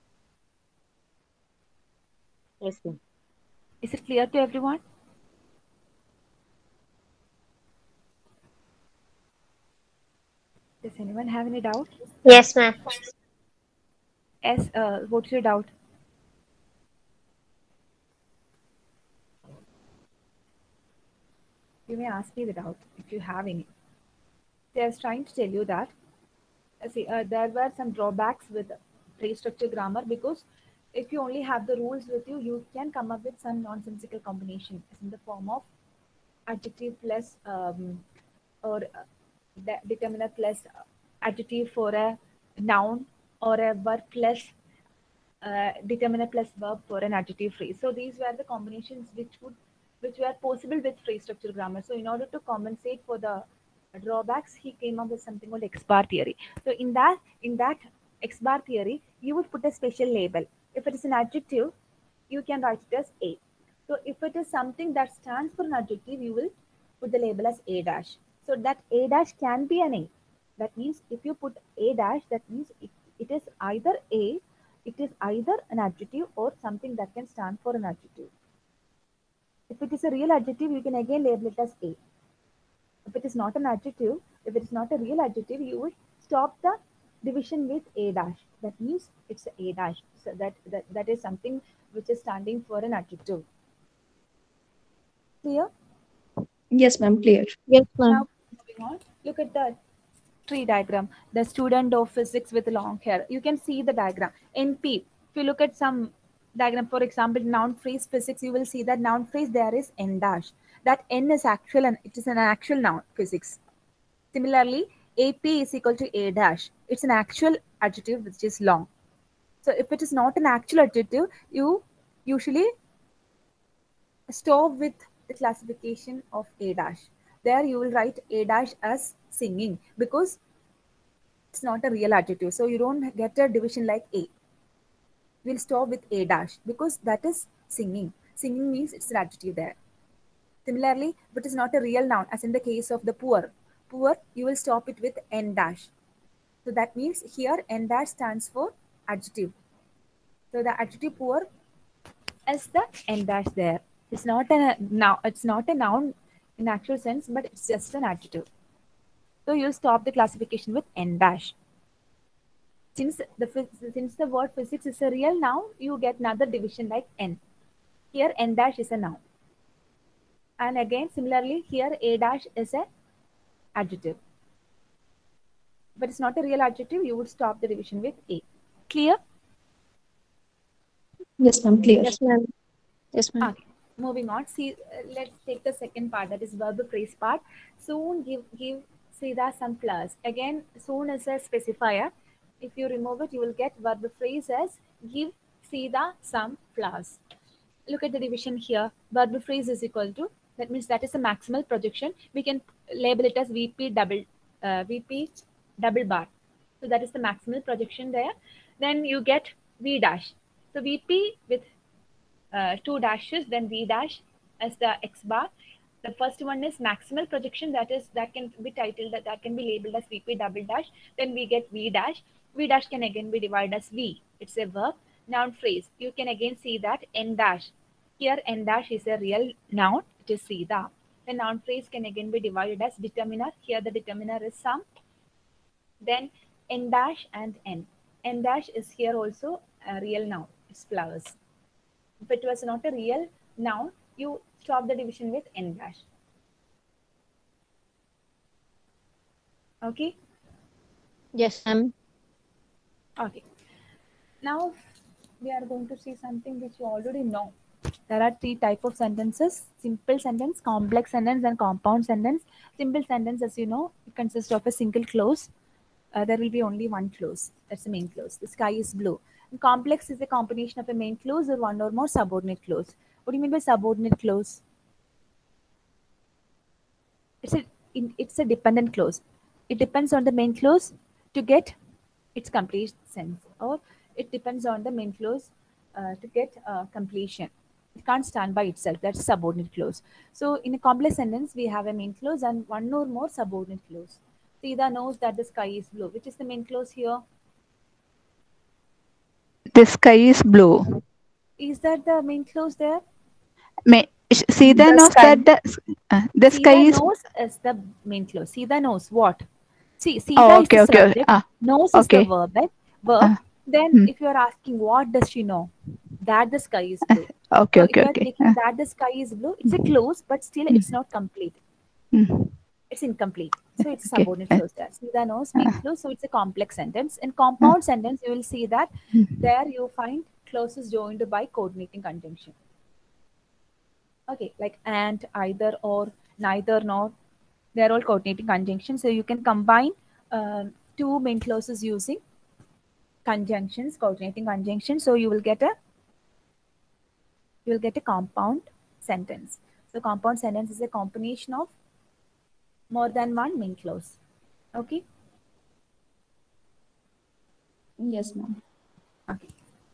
Yes, ma'am. Is it clear to everyone? Does anyone have any doubt? Yes, ma'am. Yes, what's your doubt? You may ask me the doubt if you have any. So I was trying to tell you that there were some drawbacks with phrase structure grammar because if you only have the rules with you, you can come up with some nonsensical combination in the form of adjective plus or the determiner plus adjective for a noun, or a verb plus determiner plus verb for an adjective phrase. So these were the combinations which were possible with phrase structure grammar. So in order to compensate for the drawbacks, he came up with something called X bar theory. So in that X bar theory, you would put a special label. If it is an adjective, you can write it as A. So if it is something that stands for an adjective, you will put the label as A dash. So that A dash can be an A. That means if you put A dash, that means it is either A, it is either an adjective or something that can stand for an adjective. If it is a real adjective, you can again label it as A. If it is not an adjective, if it is not a real adjective, you would stop the division with A dash. That means it's a dash. So that is something which is standing for an adjective. Clear? Yes, ma'am. Clear. Yes, ma'am. Now moving on, look at the tree diagram. The student of physics with long hair. You can see the diagram. NP. If you look at some diagram, for example, noun phrase physics, you will see that noun phrase there is N dash. That N is actual and it is an actual noun physics. Similarly, AP is equal to A dash. It's an actual adjective which is long. So if it is not an actual adjective, you usually stop with the classification of A dash. There you will write A dash as singing because it's not a real adjective. So you don't get a division like A. We'll stop with A dash because that is singing. Singing means it's an adjective there. Similarly, if it is not a real noun, as in the case of the poor, you will stop it with N dash. So that means here N dash stands for adjective. So the adjective poor is the N dash there. It's not a noun. It's not a noun in actual sense, but it's just an adjective. So you stop the classification with N dash. Since the word physics is a real noun, you get another division like N. Here N dash is a noun. And again, similarly, here A dash is an adjective. But it's not a real adjective, you would stop the division with A. Clear? Yes, ma'am. Clear. Yes, ma'am. Yes, ma'am. Okay. Moving on. See, let's take the second part, that is verb phrase part. Soon give Sida some flowers. Again, soon is a specifier. If you remove it, you will get verb phrase as give Sida some flowers. Look at the division here. Verb phrase is equal to, that means that is a maximal projection. We can label it as VP double bar. So that is the maximal projection there. Then you get V dash. So VP with 2 dashes, then V dash as the X bar. The first one is maximal projection, that can be titled, that can be labeled as VP double dash. Then we get V dash. V dash can again be divided as V. It's a verb. Noun phrase. You can again see that N dash. Here N dash is a real noun. It is Sida. The noun phrase can again be divided as determiner. Here the determiner is some. Then N dash and N. N dash is here also a real noun. It's flowers. If it was not a real noun, you stop the division with N dash. Okay? Yes, ma'am. Okay. Now we are going to see something which you already know. There are 3 types of sentences: simple sentence, complex sentence, and compound sentence. Simple sentence, as you know, it consists of a single clause. There will be only one clause. That's the main clause. The sky is blue. And complex is a combination of a main clause or one or more subordinate clause. What do you mean by subordinate clause? It's a dependent clause. It depends on the main clause to get its complete sense, or it depends on the main clause to get completion. It can't stand by itself. That's a subordinate clause. So in a complex sentence, we have a main clause and one or more subordinate clause. Sida knows that the sky is blue. Which is the main clause here? The sky is blue. Is that the main clause there? Sida knows sky. that the sky Sida is. knows is the main clause. Sida knows what? See, Sida Oh, is the okay. subject. Knows is the Okay. verb, right? Verb. Then if you are asking what does she know? That the sky is blue. Okay, So okay, if you are okay. taking that the sky is blue, it's a clause, but still it's not complete. It's incomplete. So it's a Okay. subordinate clause there. Sida knows main clause, so it's a complex sentence. In compound sentence, you will see that there you find clauses joined by coordinating conjunction. Okay, like and, either, or, neither, nor. They're all coordinating conjunctions. So you can combine two main clauses using conjunctions, coordinating conjunctions. So you will get a compound sentence. So compound sentence is a combination of more than one main clause. Okay. Yes, ma'am. Okay.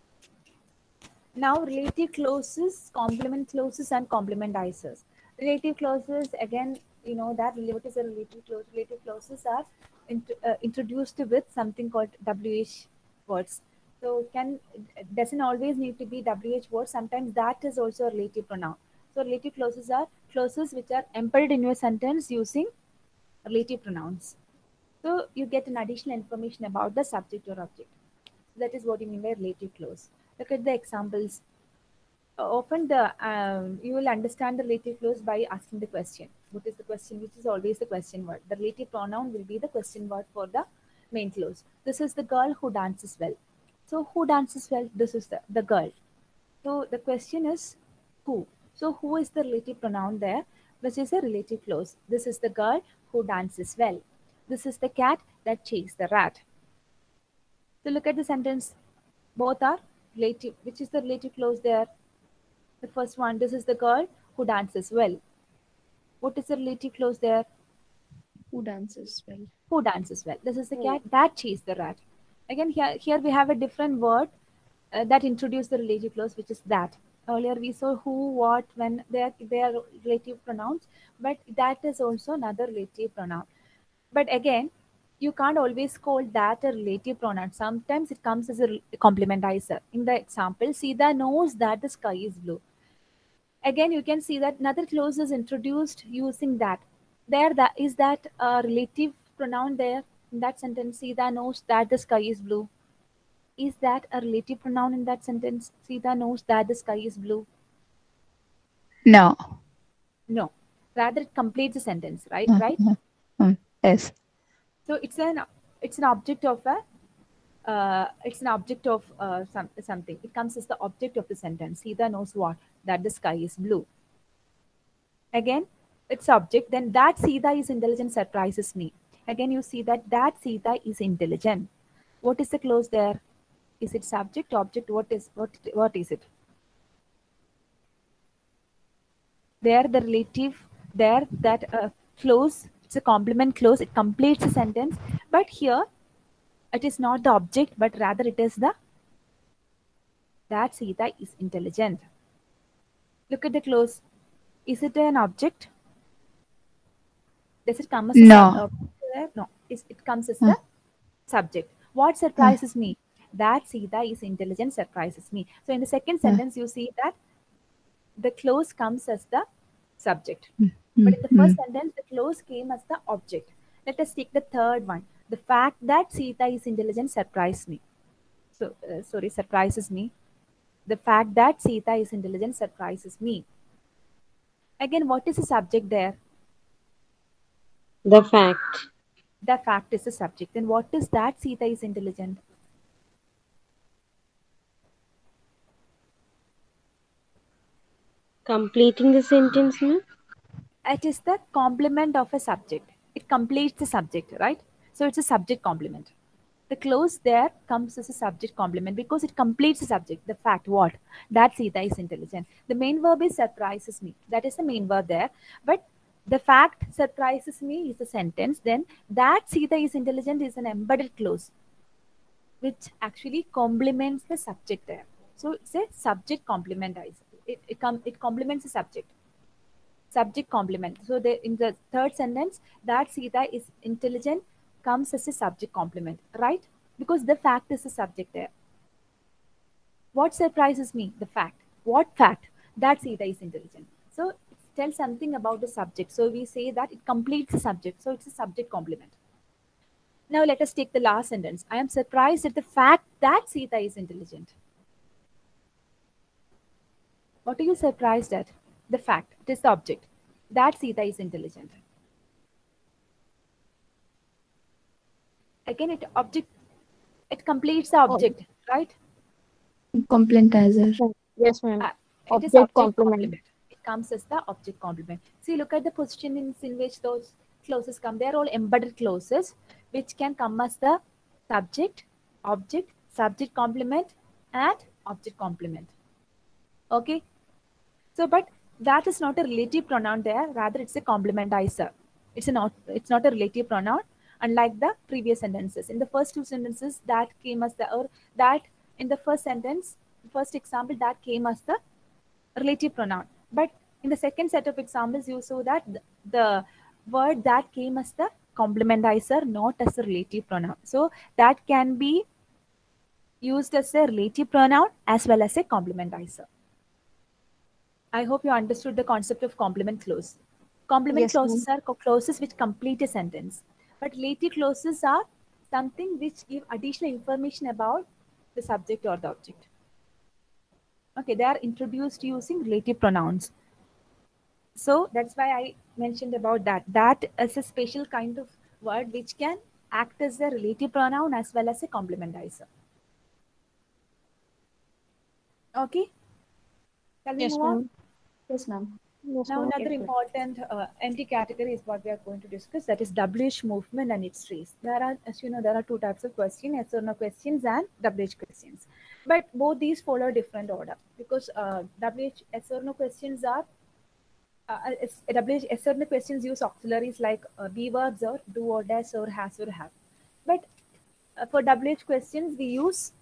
Now relative clauses, complement clauses, and complementizers. Relative clauses, again, you know that what is a relative clause? Relative clauses are introduced with something called WH words. So doesn't always need to be WH words. Sometimes that is also a relative pronoun. So relative clauses are clauses which are embedded in your sentence using relative pronouns. So you get an additional information about the subject or object. That is what you mean by relative clause. Look at the examples. Often you will understand the relative clause by asking the question. What is the question? Which is always the question word. The relative pronoun will be the question word for the main clause. This is the girl who dances well. So who dances well? This is the girl. So the question is who. So who is the relative pronoun there? Which is a relative clause. This is the girl who dances well. This is the cat that chased the rat. So look at the sentence. Both are relative. Which is the relative clause there? The first one, this is the girl who dances well. What is the relative clause there? Who dances well? Who dances well? This is the cat that chased the rat. Again, here we have a different word that introduced the relative clause, which is that. Earlier we saw who, what, when. They are relative pronouns, but that is also another relative pronoun. But again, you can't always call that a relative pronoun. Sometimes it comes as a complementizer. In the example, Sita knows that the sky is blue. Again, you can see that another clause is introduced using that. That is that a relative pronoun there in that sentence. Sita knows that the sky is blue. Is that a relative pronoun in that sentence? Sita knows that the sky is blue. No. No. Rather, it completes the sentence, right? Mm, Right. Yes. So it's an object of a something. It comes as the object of the sentence. Sita knows what? That the sky is blue. Again, it's object. Then that Sita is intelligent surprises me. Again, you see that Sita is intelligent. What is the clause there? Is it subject, object? What is it? There, the relative. There, that clause. It's a complement clause. It completes the sentence. But here, it is not the object, but rather it is that Sita is intelligent. Look at the clause. Is it an object? Does it come as a No. No. It comes as the subject. What surprises me? That Sita is intelligent surprises me. So in the second sentence, you see that the clause comes as the subject. But in the first sentence, the clause came as the object. Let us take the third one. The fact that Sita is intelligent surprised me. So, surprises me. The fact that Sita is intelligent surprises me. Again, what is the subject there? The fact. The fact is the subject. Then what is that Sita is intelligent? Completing the sentence, ma'am? It is the complement of a subject. It completes the subject, right? So it's a subject complement. The clause there comes as a subject complement because it completes the subject. The fact what? That Sita is intelligent. The main verb is surprises me. That is the main verb there. But the fact surprises me is a sentence. Then that Sita is intelligent is an embedded clause which actually complements the subject there. So it's a subject complementizer. It complements the subject. Subject complement. So in the third sentence, that Sita is intelligent comes as a subject complement, right? Because the fact is the subject there. What surprises me? The fact. What fact? That Sita is intelligent. So it tells something about the subject. So we say that it completes the subject. So it's a subject complement. Now let us take the last sentence. I am surprised at the fact that Sita is intelligent. What are you surprised at? The fact. It is the object. That Sita is intelligent. Again, it completes the object, right? Complementizer. Yes, ma'am. It is Object object complement. complement. It comes as the object complement. See, look at the positions in which those clauses come. They're all embedded clauses which can come as the subject, object, subject complement, and object complement. Okay. So, but that is not a relative pronoun there. Rather, it's a complementizer. It's not a relative pronoun. Unlike the previous sentences. In the first two sentences, that came as the, or that in the first sentence, first example, that came as the relative pronoun. But in the second set of examples, you saw that the word that came as the complementizer, not as a relative pronoun. So that can be used as a relative pronoun as well as a complementizer. I hope you understood the concept of complement clause. Complement Yes, clauses are clauses which complete a sentence. But relative clauses are something which give additional information about the subject or the object. Okay, they are introduced using relative pronouns. So that's why I mentioned about that. That is a special kind of word which can act as a relative pronoun as well as a complementizer. Okay? Shall we Yes, move on? ma'am. Yes, ma'am. Now another Yes, important empty category is what we are going to discuss. That is WH movement and its trace. There are, as you know, there are two types of questions: yes or no questions and WH questions. But both these follow different order because WH yes or no questions are WH yes or no questions use auxiliaries like be verbs or do or does or has or have. But for WH questions we use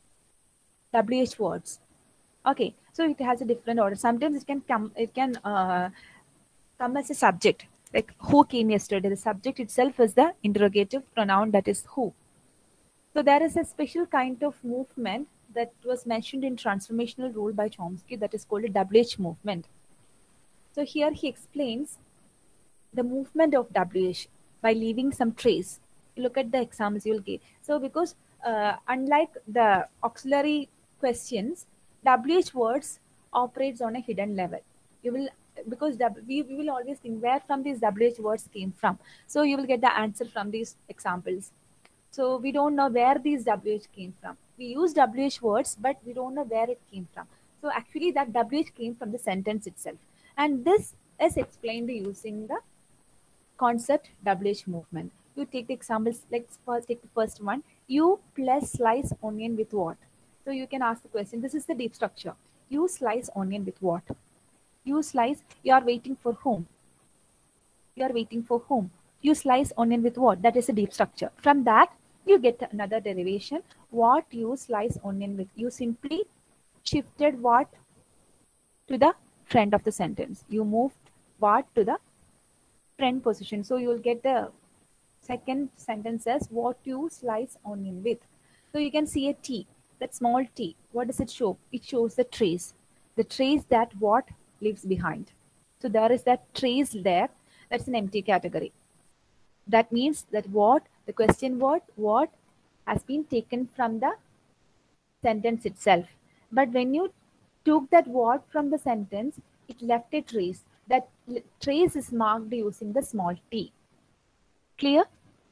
WH words. Okay, so it has a different order. Sometimes it can come as a subject, like who came yesterday. The subject itself is the interrogative pronoun, that is who. So there is a special kind of movement that was mentioned in transformational rule by Chomsky that is called a WH movement. So here he explains the movement of WH by leaving some trace. You look at the examples you'll get. So because unlike the auxiliary questions, WH words operates on a hidden level. You will, because we will always think where from these WH words came from. So you will get the answer from these examples. So we don't know where these WH came from. We use WH words, but we don't know where it came from. So actually that WH came from the sentence itself. And this is explained using the concept WH movement. You take the examples, let's first take the first one. You plus slice onion with what? So you can ask the question, this is the deep structure. You slice onion with what? You slice, you are waiting for whom? You are waiting for whom? You slice onion with what? That is a deep structure. From that, you get another derivation. What you slice onion with? You simply shifted what to the front of the sentence. You moved what to the front position. So you will get the second sentence as what you slice onion with. So you can see a T, that small T. What does it show? It shows the trace. The trace that what leaves behind. So there is that trace there. That's an empty category. That means that what, the question what has been taken from the sentence itself. But when you took that what from the sentence, it left a trace. That trace is marked using the small t. Clear?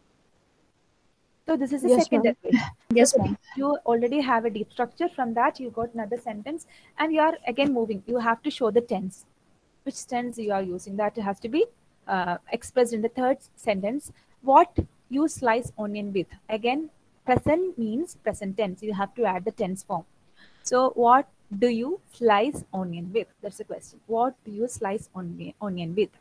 So this is the Yes, second ma'am. derivation. Yes, So ma'am. you already have a deep structure. From that, you got another sentence, and you are again moving. You have to show the tense. Which tense you are using? That has to be expressed in the third sentence. What you slice onion with? Again, present means present tense. You have to add the tense form. So what do you slice onion with? That's the question. What do you slice onion with?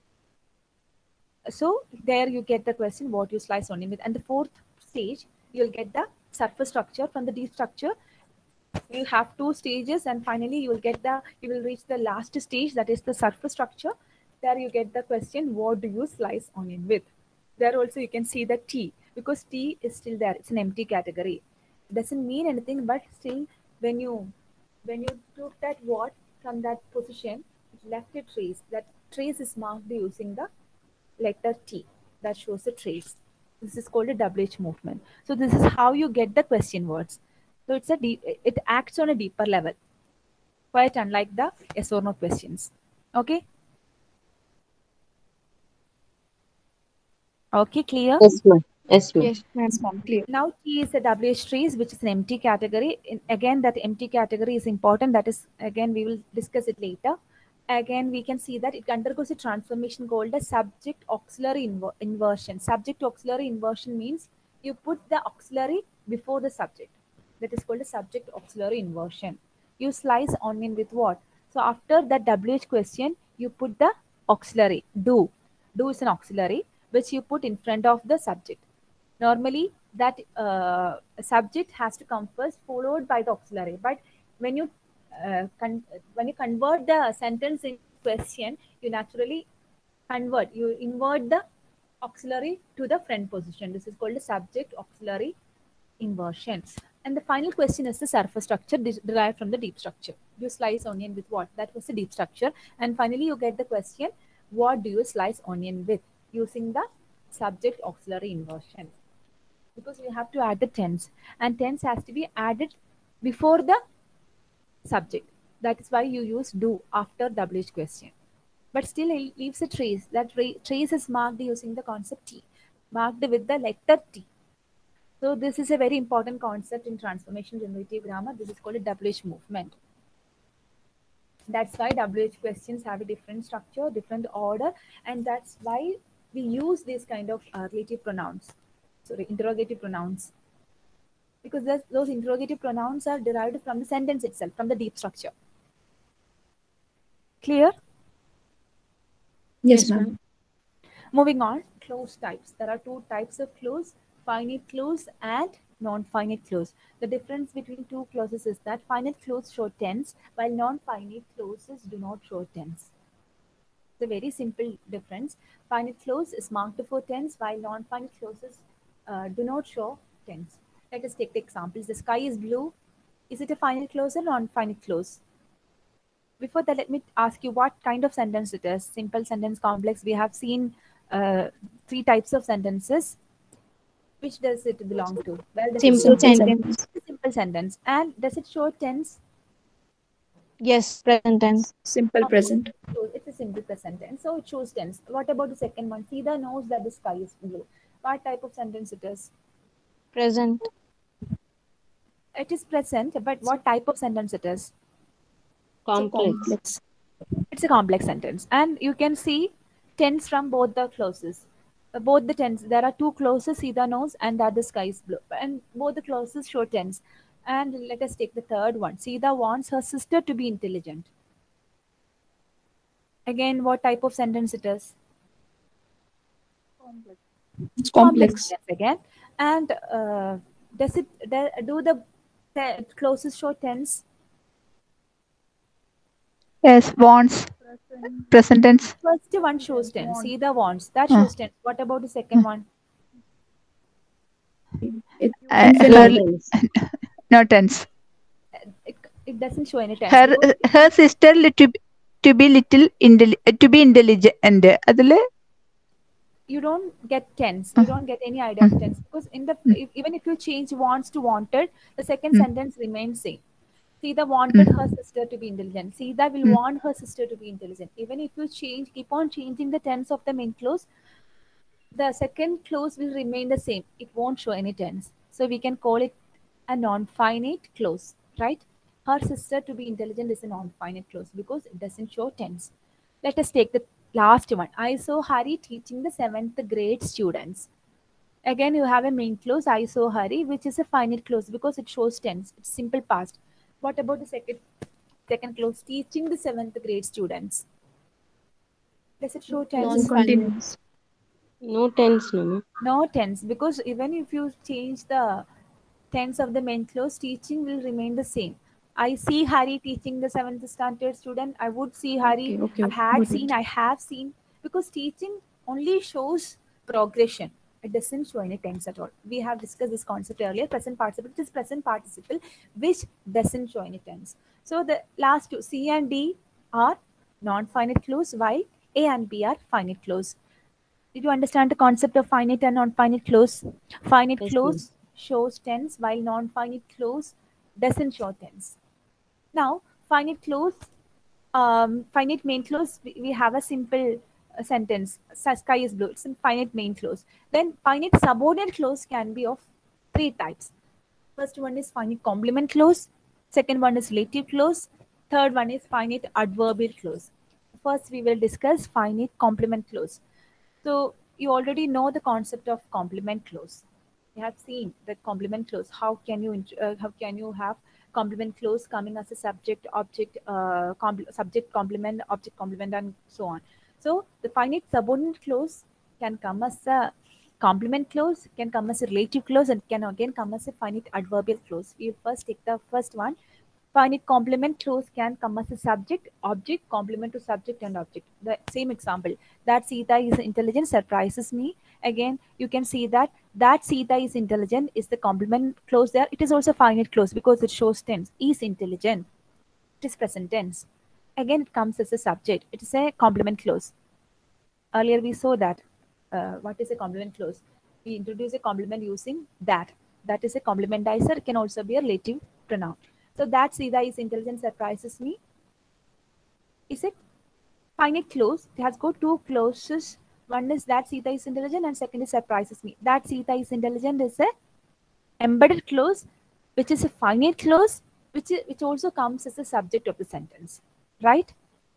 So there you get the question, what you slice onion with. And the fourth stage, you'll get the surface structure. From the deep structure, you have two stages, and finally you will reach the last stage, that is the surface structure. There you get the question, what do you slice onion with? There also you can see the T, because T is still there. It's an empty category. It doesn't mean anything, but still when you took that what from that position, it left a trace. That trace is marked using the letter T. That shows a trace. This is called a WH movement. So this is how you get the question words. So it acts on a deeper level, quite unlike the yes or no questions. Okay. Okay, clear? Yes, ma'am. Yes, ma'am. Yes, ma'am. Clear. Now T is a WH trace, which is an empty category. Again, that empty category is important. That is, again, we will discuss it later. again we can see that it undergoes a transformation called a subject auxiliary inversion. Subject auxiliary inversion means you put the auxiliary before the subject. That is called a subject auxiliary inversion. You slice onion with what? So after that WH question, you put the auxiliary, do. Do is an auxiliary which you put in front of the subject. Normally that subject has to come first, followed by the auxiliary. But when you when you convert the sentence in question, you naturally you invert the auxiliary to the front position. This is called the subject auxiliary inversion. And the final question is the surface structure derived from the deep structure. You slice onion with what? That was the deep structure. And finally, you get the question, what do you slice onion with? Using the subject auxiliary inversion. Because we have to add the tense. And tense has to be added before the subject. That is why you use do after WH question. But still it leaves a trace. That trace is marked using the concept T, marked with the letter T. So this is a very important concept in transformation generative grammar. This is called a WH movement. That's why WH questions have a different structure, different order, and that's why we use these kind of relative pronouns, sorry, interrogative pronouns. Because those interrogative pronouns are derived from the sentence itself, from the deep structure. Clear? Yes, ma'am. Moving on, clause types. There are two types of clause, finite clause and non-finite clause. The difference between two clauses is that finite clause show tense, while non-finite clauses do not show tense. It's a very simple difference. Finite clause is marked for tense, while non-finite clauses do not show tense. Let us take the examples. The sky is blue. Is it a finite clause or non-finite clause? Before that, let me ask you what kind of sentence it is. Simple sentence, complex. We have seen 3 types of sentences. Which does it belong to? Well, Simple sentence. Simple sentence. And does it show tense? Yes, present tense. Simple present. So it's a simple present tense. So it shows tense. What about the second one? Sita knows that the sky is blue. What type of sentence it is? Present. It is present, but what type of sentence it is? Complex. It's a complex sentence. And you can see tense from both the clauses. Both the tense. There are 2 clauses, Sita knows, and that the sky is blue. And both the clauses show tense. And let us take the third one. Sita wants her sister to be intelligent. Again, what type of sentence it is? It's complex. Sentence again. And do the clauses show tense? Yes, wants. Present tense. First one shows tense. See the wants. That shows tense. What about the second one? No tense. It doesn't show any tense. Her sister to be intelligent. Adile? You don't get tense. You don't get any idea of tense because in the even if you change wants to wanted, the second sentence remains same. Sita wanted her sister to be intelligent. Sita will want her sister to be intelligent. Even if you keep on changing the tense of the main clause, the second clause will remain the same. It won't show any tense. So we can call it a non-finite clause, right? Her sister to be intelligent is a non-finite clause because it doesn't show tense. Let us take the last one. I saw Hari teaching the 7th grade students. Again, you have a main clause, I saw Hari, which is a finite clause because it shows tense. It's simple past. What about the second clause, teaching the 7th grade students? Does it show tense? Continuous. No tense, no. No tense, because even if you change the tense of the main clause, teaching will remain the same. I see Hari teaching the 7th standard student. I would see Hari. Okay. I have seen. Because teaching only shows progression. It doesn't show any tense at all. We have discussed this concept earlier. Present participle. It is present participle which doesn't show any tense. So the last two, C and D, are non-finite clause while A and B are finite clause. Did you understand the concept of finite and non-finite clause? Finite clause shows tense while non-finite clause doesn't show tense. Now, finite clause, finite main clause, we have a simple sentence. Sky is blue. It's a finite main clause. Then finite subordinate clause can be of 3 types. First one is finite complement clause. Second one is relative clause. Third one is finite adverbial clause. first we will discuss finite complement clause. So you already know the concept of complement clause. You have seen the complement clause. How can you have complement clause coming as a subject, object, subject complement, object complement, and so on. So the finite subordinate clause can come as a complement clause, can come as a relative clause, and can again come as a finite adverbial clause. We will first take the first one. Finite complement clause can come as a subject, object, complement to subject and object. The same example, that Sita is intelligent surprises me. Again, you can see that Sita is intelligent is the complement clause there. It is also finite clause because it shows tense. Is intelligent. It is present tense. Again, it comes as a subject. It is a complement clause. Earlier we saw that. What is a complement clause? We introduce a complement using that. That is a complementizer. It can also be a relative pronoun. So that Sita is intelligent surprises me. Is it finite clause? It has got two clauses. One is that Sita is intelligent, and second is surprises me. That Sita is intelligent is a embedded clause, which is a finite clause, which also comes as a subject of the sentence. Right?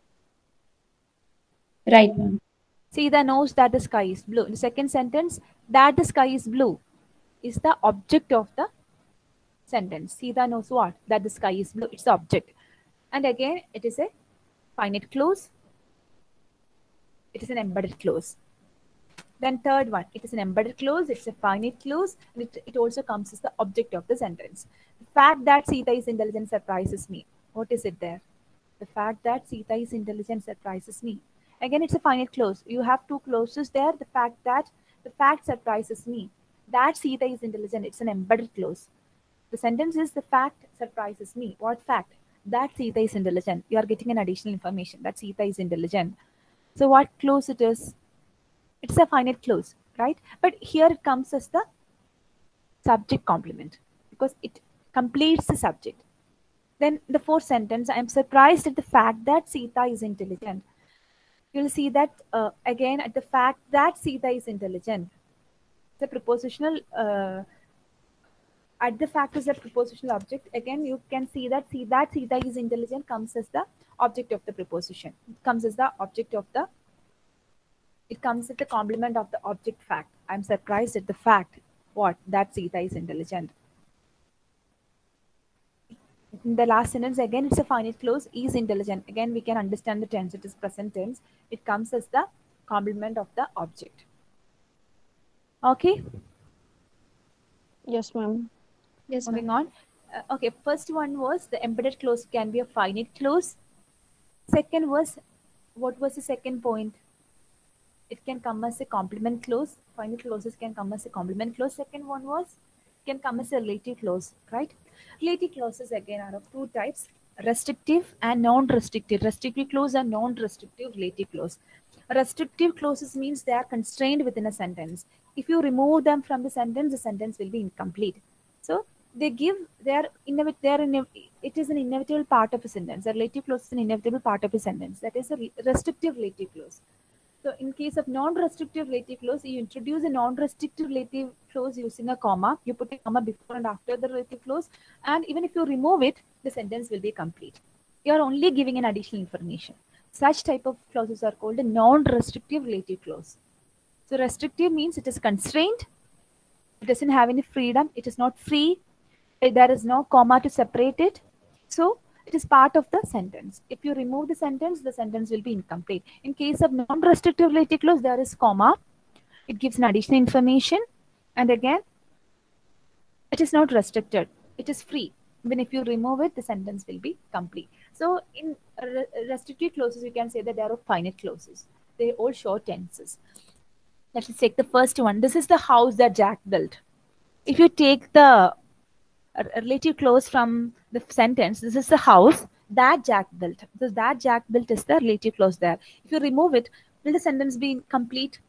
Right, ma'am. Sita knows that the sky is blue. In the second sentence, that the sky is blue is the object of the sentence. Sita knows what? That the sky is blue. It's the object. And again, it is a finite clause. It is an embedded clause. Then third one, it is an embedded clause. It's a finite clause. And it also comes as the object of the sentence. The fact that Sita is intelligent surprises me. What is it there? The fact that Sita is intelligent surprises me. Again, it's a finite clause. You have two clauses there. The fact surprises me. That Sita is intelligent. It's an embedded clause. The sentence is the fact surprises me. What fact? That Sita is intelligent. You are getting an additional information that Sita is intelligent. So what clause it is? It's a finite clause, right? But here it comes as the subject complement because it completes the subject. Then the fourth sentence, I am surprised at the fact that Sita is intelligent. You'll see that again at the fact that Sita is intelligent. The prepositional at the fact is a prepositional object. Again, you can see that Sita is intelligent comes as the object of the preposition. It comes as the object of the. It comes as the complement of the object fact. I'm surprised at the fact that Sita is intelligent. In the last sentence, again, it's a finite clause. Is intelligent. Again, we can understand the tense. It is present tense. It comes as the complement of the object. Okay. Yes, ma'am. Yes, ma'am. Moving on. Okay, first one was the embedded clause can be a finite clause. Second was, what was the second point? It can come as a complement clause. Finite clauses can come as a complement clause. Second one was, can come as a relative clause, right? Relative clauses again are of two types, restrictive and non-restrictive. Restrictive clause and non-restrictive relative clause. Restrictive clauses means they are constrained within a sentence. If you remove them from the sentence will be incomplete. So it is an inevitable part of a sentence. A relative clause is an inevitable part of a sentence. That is a restrictive relative clause. So in case of non-restrictive relative clause, you introduce a non-restrictive relative clause using a comma. You put a comma before and after the relative clause. And even if you remove it, the sentence will be complete. You are only giving an additional information. Such type of clauses are called a non-restrictive relative clause. So restrictive means it is constrained. It doesn't have any freedom. It is not free. There is no comma to separate it. So it is part of the sentence. If you remove the sentence will be incomplete. In case of non-restrictive relative clause, there is comma. It gives an additional information. And again, it is not restricted. It is free. Even if you remove it, the sentence will be complete. So in restrictive clauses, you can say that there are finite clauses. They all show tenses. Let's take the first one. This is the house that Jack built. If you take the relative clause from the sentence, this is the house that Jack built. So that Jack built is the relative clause there. If you remove it, will the sentence be complete?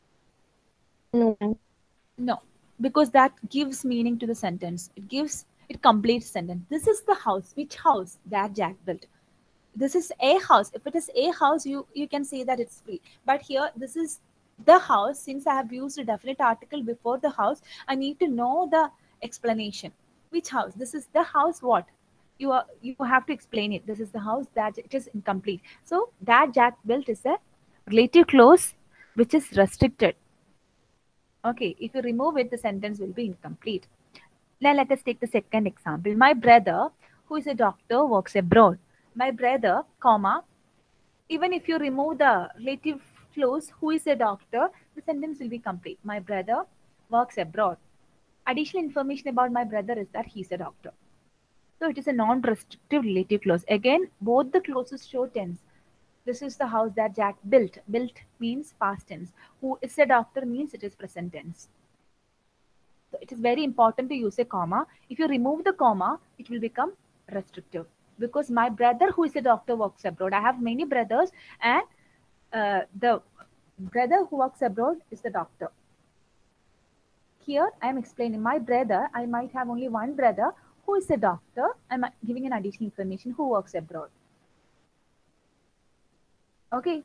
No. No, because that gives meaning to the sentence. It completes sentence. This is the house. Which house? That Jack built. This is a house. If it is a house, you can say that it's free. But here, this is the house. Since I have used a definite article before the house, I need to know the explanation. Which house? This is the house what? you have to explain it. This is the house that it is incomplete. So that Jack built is a relative clause which is restricted. Okay, if you remove it, the sentence will be incomplete. Now let us take the second example. My brother, who is a doctor, works abroad. My brother, comma, even if you remove the relative clause, who is a doctor, the sentence will be complete. My brother works abroad. Additional information about my brother is that he's a doctor. So it is a non-restrictive relative clause. Again, both the clauses show tense. This is the house that Jack built. Built means past tense. Who is a doctor means it is present tense. So it is very important to use a comma. If you remove the comma, it will become restrictive. Because my brother who is a doctor works abroad. I have many brothers, and the brother who works abroad is the doctor. Here I am explaining my brother. I might have only one brother who is a doctor. I am giving an additional information who works abroad. Okay.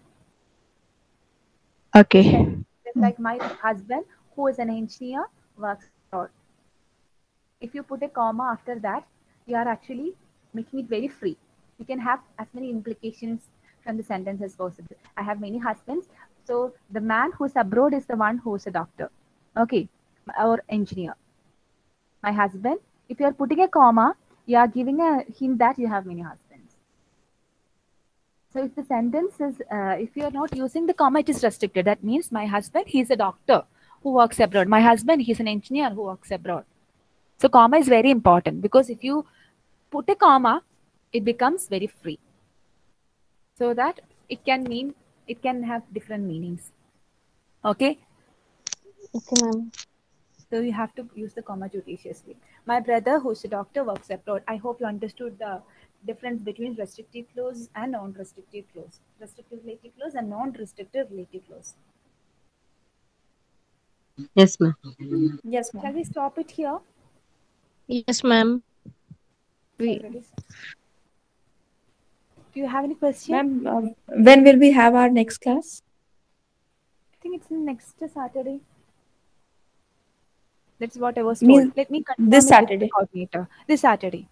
Okay. Just like my husband who is an engineer works abroad. If you put a comma after that, you are actually making it very free. You can have as many implications from the sentence as possible. I have many husbands. So the man who's abroad is the one who's a doctor. Okay. Or engineer. My husband. If you are putting a comma, you are giving a hint that you have many husbands. So if the sentence is, if you are not using the comma, it is restricted. That means my husband, he is a doctor who works abroad. My husband, he is an engineer who works abroad. So comma is very important because if you put a comma, it becomes very free. So that it can have different meanings. Okay? Okay, ma'am. So you have to use the comma judiciously. My brother, who's a doctor, works abroad. I hope you understood the difference between restrictive clause and non-restrictive clause. Restrictive relative clause and non-restrictive relative clause. Yes, ma'am. Yes, Shall ma'am. we stop it here? Yes, ma'am. We Already. Do you have any question? Ma'am, when will we have our next class? I think it's next Saturday. That's what I was Means told. Let me confirm this it with the Saturday. coordinator. This Saturday.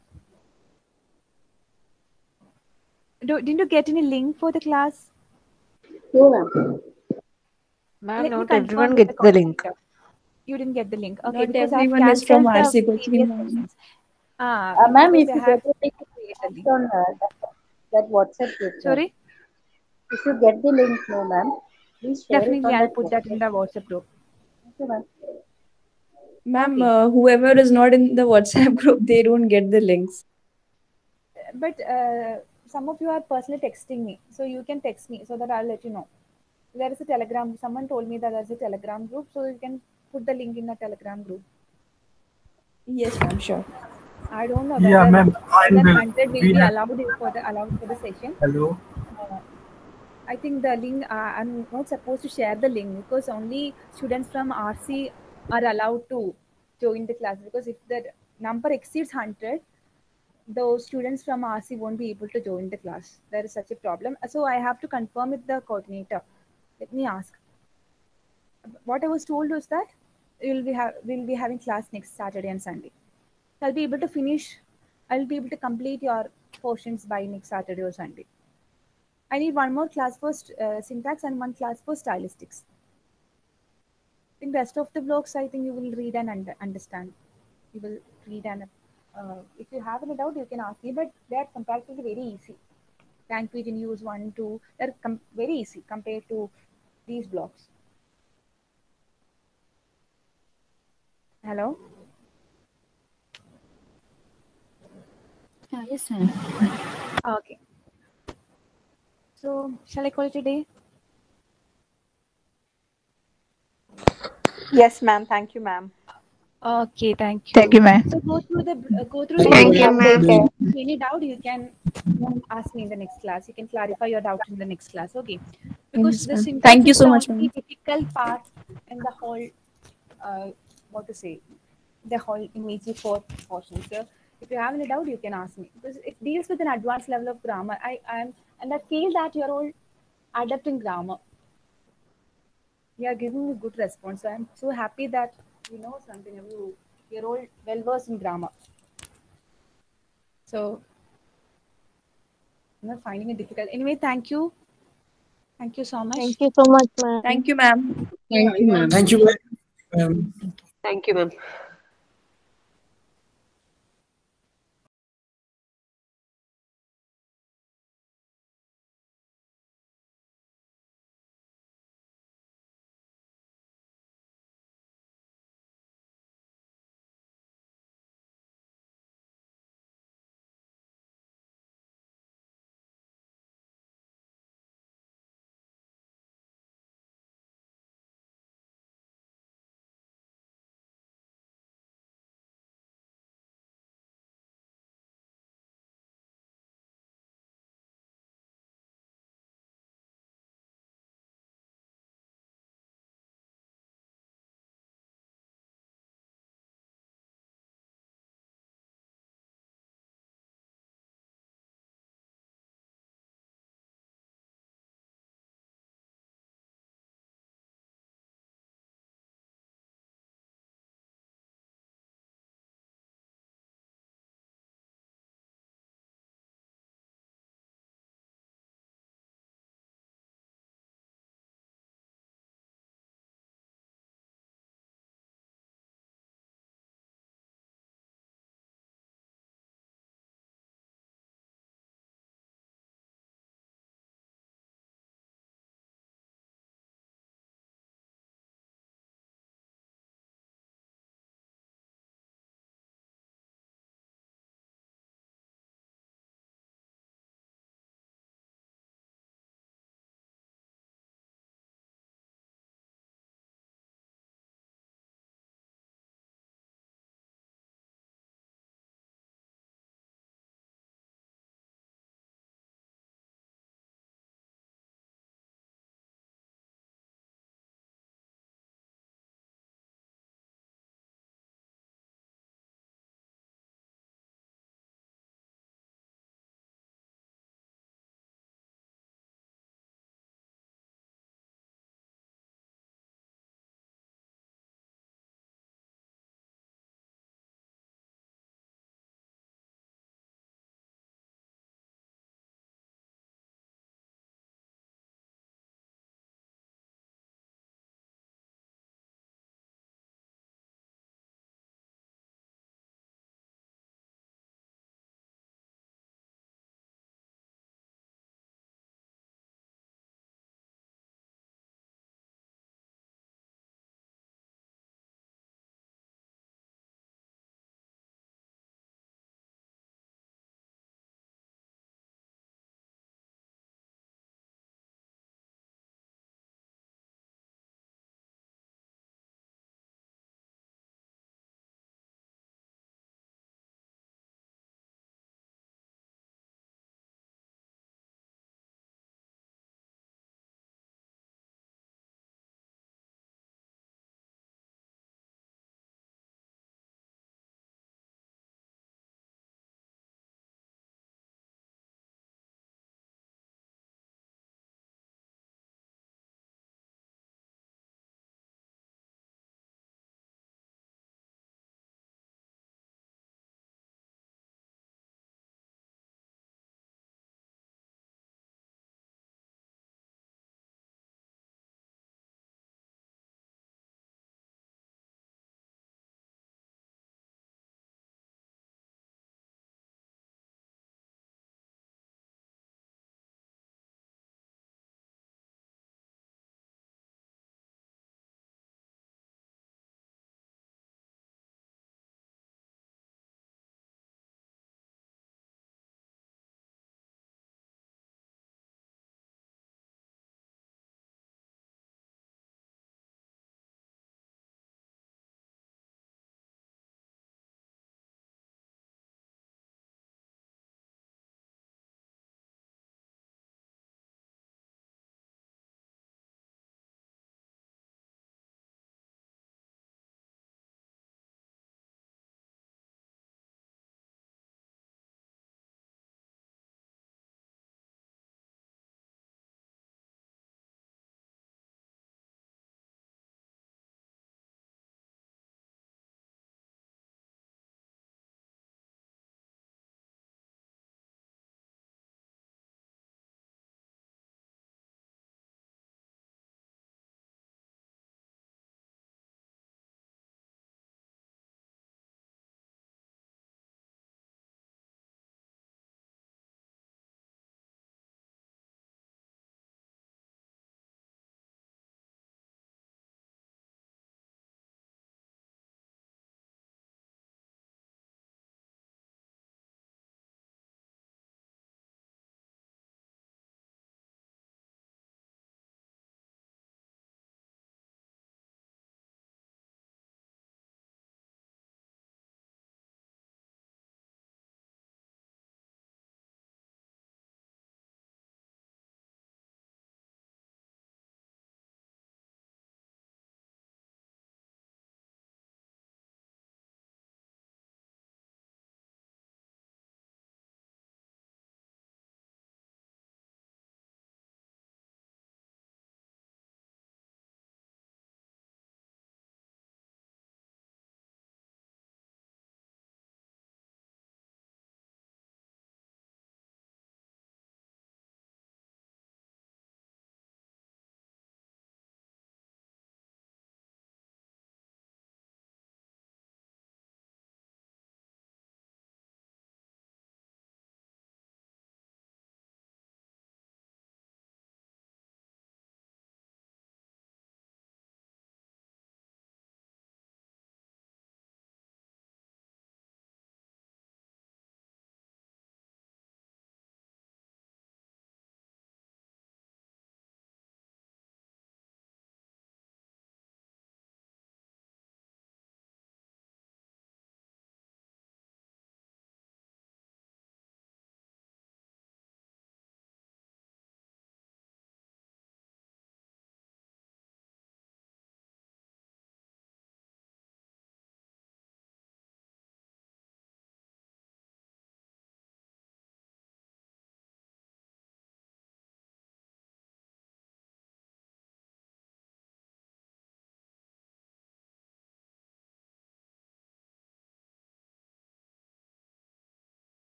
Didn't you get any link for the class? No, ma'am. Ma'am, Let me not confirm everyone with the gets the link. coordinator. You didn't get the link. Okay, Not because I have everyone is from cancelled the RC coaching. previous Ma'am. sessions. Ma'am, Because if I you have get the link, to create a link. on that WhatsApp group, ma'am. Sorry? If you get the link, no, ma'am, please share it Definitely, on I'll that put that in WhatsApp. the WhatsApp group. Thank you, ma'am. Ma'am, Okay. whoever is not in the WhatsApp group, they don't get the links. But some of you are personally texting me. So you can text me so that I'll let you know. There is a Telegram. Someone told me that there's a Telegram group. So you can put the link in the Telegram group. Yes, ma'am, sure. I don't know Yeah, whether ma'am. more than 100 will We be have. allowed for the session. Hello. I think the link, I'm not supposed to share the link because only students from RC are allowed to join the class, because if the number exceeds 100, those students from RC won't be able to join the class. There is such a problem. So I have to confirm with the coordinator. Let me ask. What I was told was that we'll be having class next Saturday and Sunday. So I'll be able to finish. I'll be able to complete your portions by next Saturday or Sunday. I need one more class for syntax and one class for stylistics. In rest of the blocks, I think you will read and understand. You will read and if you have any doubt, you can ask me. But they are comparatively very easy. Language in use 1, 2, they're very easy compared to these blocks. Hello. Yes, ma'am. Okay. So shall I call it a day? Yes, ma'am. Thank you, ma'am. Okay, thank you. Thank you, ma'am. So go through the Thank you, ma'am. any doubt, you can ask me in the next class. You can clarify your doubt in the next class. Okay, because Yes, the ma'am. syntax Thank you is so the much, only ma'am. difficult part in the whole what to say, the whole image for portion. So if you have any doubt, you can ask me, because it deals with an advanced level of grammar. I feel that you're all adept in grammar. You are giving me good response. So I'm so happy that you know something. You're all well versed in grammar. So I'm not finding it difficult. Anyway, thank you. Thank you so much. Thank you so much, ma'am. Thank you, ma'am. Thank you, ma'am. Thank you, ma'am. Thank you, ma'am.